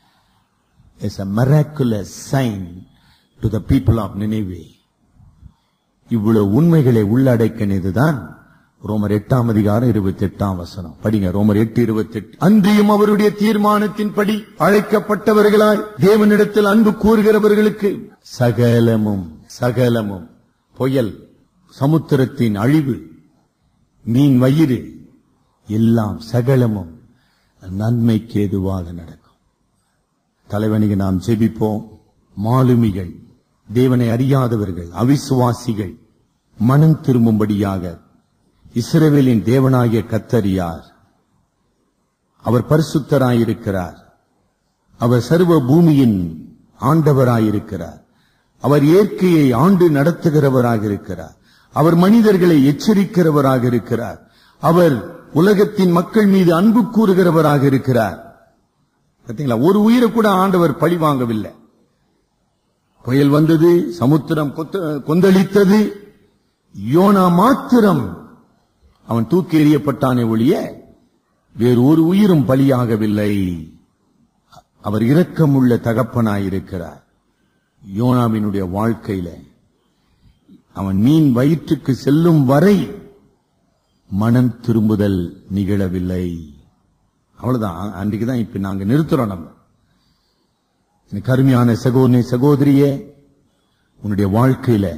is a miraculous sign to the people of Nineveh. இவ்வளவு உண்மைகளை உள்ளடக்கினதுதான் ரோமர் எட்டாம் அதிகாரம் இருபத்தி எட்டாம் வசனம். படிங்க, ரோமர் எட்டு இருபத்தி எட்டு. அன்றியும் அவருடைய தீர்மானத்தின்படி அழைக்கப்பட்டவர்களாய் தேவனிடத்தில் அன்பு கூறுகிறவர்களுக்கு சகலமும் சகலமும், புயல், சமுத்திரத்தின் அழிவு, மீன் வயிறு, எல்லாம் சகலமும் நன்மைக்கு ஏதுவாக நடக்கும். தலைவனிக்கு நாம் ஜெபிப்போம். மாலுமிகள், தேவனை அறியாதவர்கள், அவிசுவாசிகள் மனம் திரும்பும்படியாக இஸ்ரவேலின் தேவனாகிய கர்த்தர் யார்? அவர் பரிசுத்தராயிருக்கிறார். அவர் சர்வ பூமியின் ஆண்டவராயிருக்கிறார். அவர் இயற்கையை ஆண்டு நடத்துகிறவராக இருக்கிறார். அவர் மனிதர்களை எச்சரிக்கிறவராக இருக்கிறார். அவர் உலகத்தின் மக்கள் மீது அன்பு கூறுகிறவராக இருக்கிறார். பார்த்தீங்களா? ஒரு உயிரை கூட ஆண்டவர் பழி வாங்கவில்லை. புயல் வந்தது, சமுத்திரம் கொந்தளித்தது, யோனா மாத்திரம் அவன் தூக்கி எறியப்பட்டானே ஒழிய வேறு ஒரு உயிரும் பலியாகவில்லை. அவர் இரக்கமுள்ள தகப்பனாயிருக்கிறார். யோனாவினுடைய வாழ்க்கையில அவன் மீன் வயிற்றுக்கு செல்லும் வரை மனம் திரும்புதல் நிகழவில்லை. அவ்வளவுதான். அன்றைக்குதான் இப்ப நாங்க நிறுத்துறோம். நம்ம கருமையான சகோதரி சகோதரியே, உன்னுடைய வாழ்க்கையில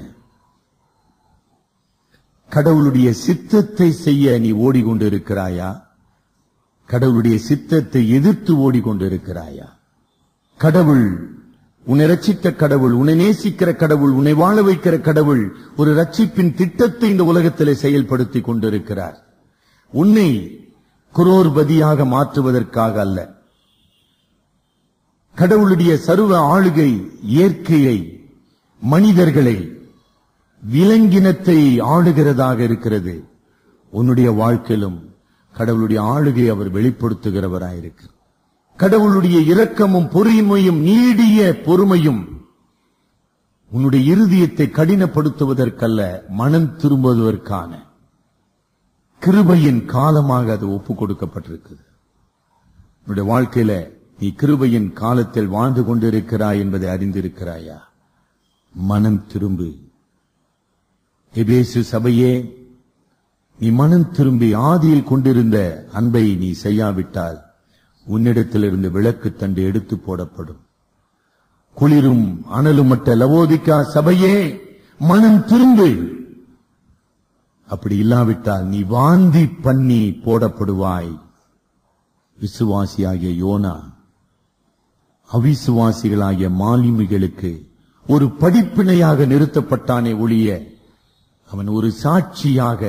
கடவுளுடைய சித்தத்தை செய்ய நீ ஓடிக்கொண்டிருக்கிறாயா? கடவுளுடைய சித்தத்தை எதிர்த்து ஓடிக்கொண்டிருக்கிறாயா? கடவுள் உன்னை ரட்சித்த கடவுள், உன்னை நேசிக்கிற கடவுள், உன்னை வாழ வைக்கிற கடவுள் ஒரு ரட்சிப்பின் திட்டத்தை இந்த உலகத்திலே செயல்படுத்திக் கொண்டிருக்கிறார். உன்னை குரோர்பதியாக மாற்றுவதற்காக அல்ல. கடவுளுடைய சர்வ ஆளுகை இயற்கையை, மனிதர்களை, விலங்கினத்தை ஆளுகிறதாக இருக்கிறது. உன்னுடைய வாழ்க்கையிலும் கடவுளுடைய ஆளுகை அவர் வெளிப்படுத்துகிறவராயிருக்கிறார். கடவுளுடைய இரக்கமும் பொறுமையும் நீடிய பொறுமையும் உன்னுடைய இருதயத்தை கடினப்படுத்துவதற்கல்ல, மனம் திரும்புவதற்கான கிருபையின் காலமாக அது ஒப்புக் கொடுக்கப்பட்டிருக்கிறது. உன்னுடைய வாழ்க்கையில நீ கிருபையின் காலத்தில் வாழ்ந்து கொண்டிருக்கிறாய் என்பதை அறிந்திருக்கிறாயா? மனம் திரும்பு. எபேசு சபையே, நீ மனம் திரும்பி ஆதியில் கொண்டிருந்த அன்பை நீ செய்யாவிட்டால் உன்னிடத்திலிருந்து விளக்கு தண்டு எடுத்து போடப்படும். குளிரும் அனலுமற்ற லவோதிக்கா சபையே, மனம் திரும்பு. அப்படி இல்லாவிட்டால் நீ வாந்தி பண்ணி போடப்படுவாய். விசுவாசியாகிய யோனா அவிசுவாசிகளாகிய மாலுமிகளுக்கு ஒரு படிப்பினையாக நிறுத்தப்பட்டானே ஒழிய அவன் ஒரு சாட்சியாக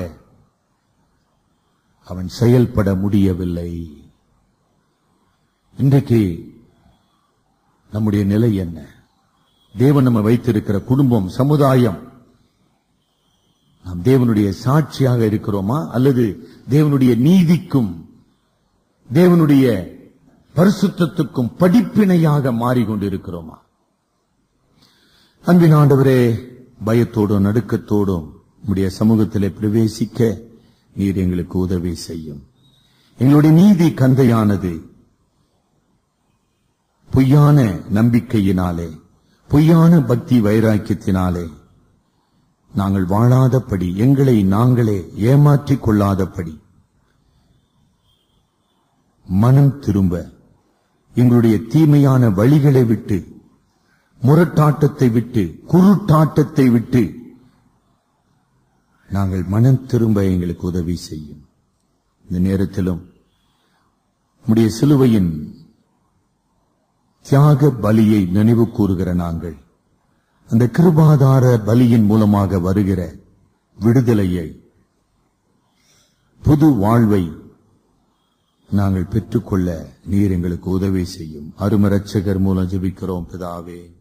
அவன் செயல்பட முடியவில்லை. இன்றைக்கு நம்முடைய நிலை என்ன? தேவன் நம்ம வைத்திருக்கிற குடும்பம், சமுதாயம், நாம் தேவனுடைய சாட்சியாக இருக்கிறோமா? அல்லது தேவனுடைய நீதிக்கும் தேவனுடைய பரிசுத்தத்துக்கும் படிப்பினையாக மாறிக்கொண்டிருக்கிறோமா? அன்பின் ஆண்டவரே, பயத்தோடும் நடுக்கத்தோடும் நம்முடைய சமூகத்திலே பிரவேசிக்க நீர் எங்களுக்கு உதவி செய்யும். எங்களுடைய நீதி கந்தையானது பொய்யான நம்பிக்கையினாலே, பொய்யான பக்தி வைராக்கியத்தினாலே நாங்கள் வாழாதபடி, எங்களை நாங்களே ஏமாற்றிக் கொள்ளாதபடி மனம் திரும்ப எங்களுடைய தீமையான வழிகளை விட்டு, முரட்டாட்டத்தை விட்டு, குருட்டாட்டத்தை விட்டு நாங்கள் மனம் திரும்ப எங்களுக்கு உதவி செய்யும். இந்த நேரத்திலும் நம்முடைய சிலுவையின் தியாக பலியை நினைவு கூறுகிற நாங்கள் அந்த கிருபாதார பலியின் மூலமாக வருகிற விடுதலையை, புது வாழ்வை நாங்கள் பெற்றுக்கொள்ள நீர் எங்களுக்கு உதவி செய்யும். அருமை இரட்சகர் மூலம் ஜெபிக்கிறோம் பிதாவே.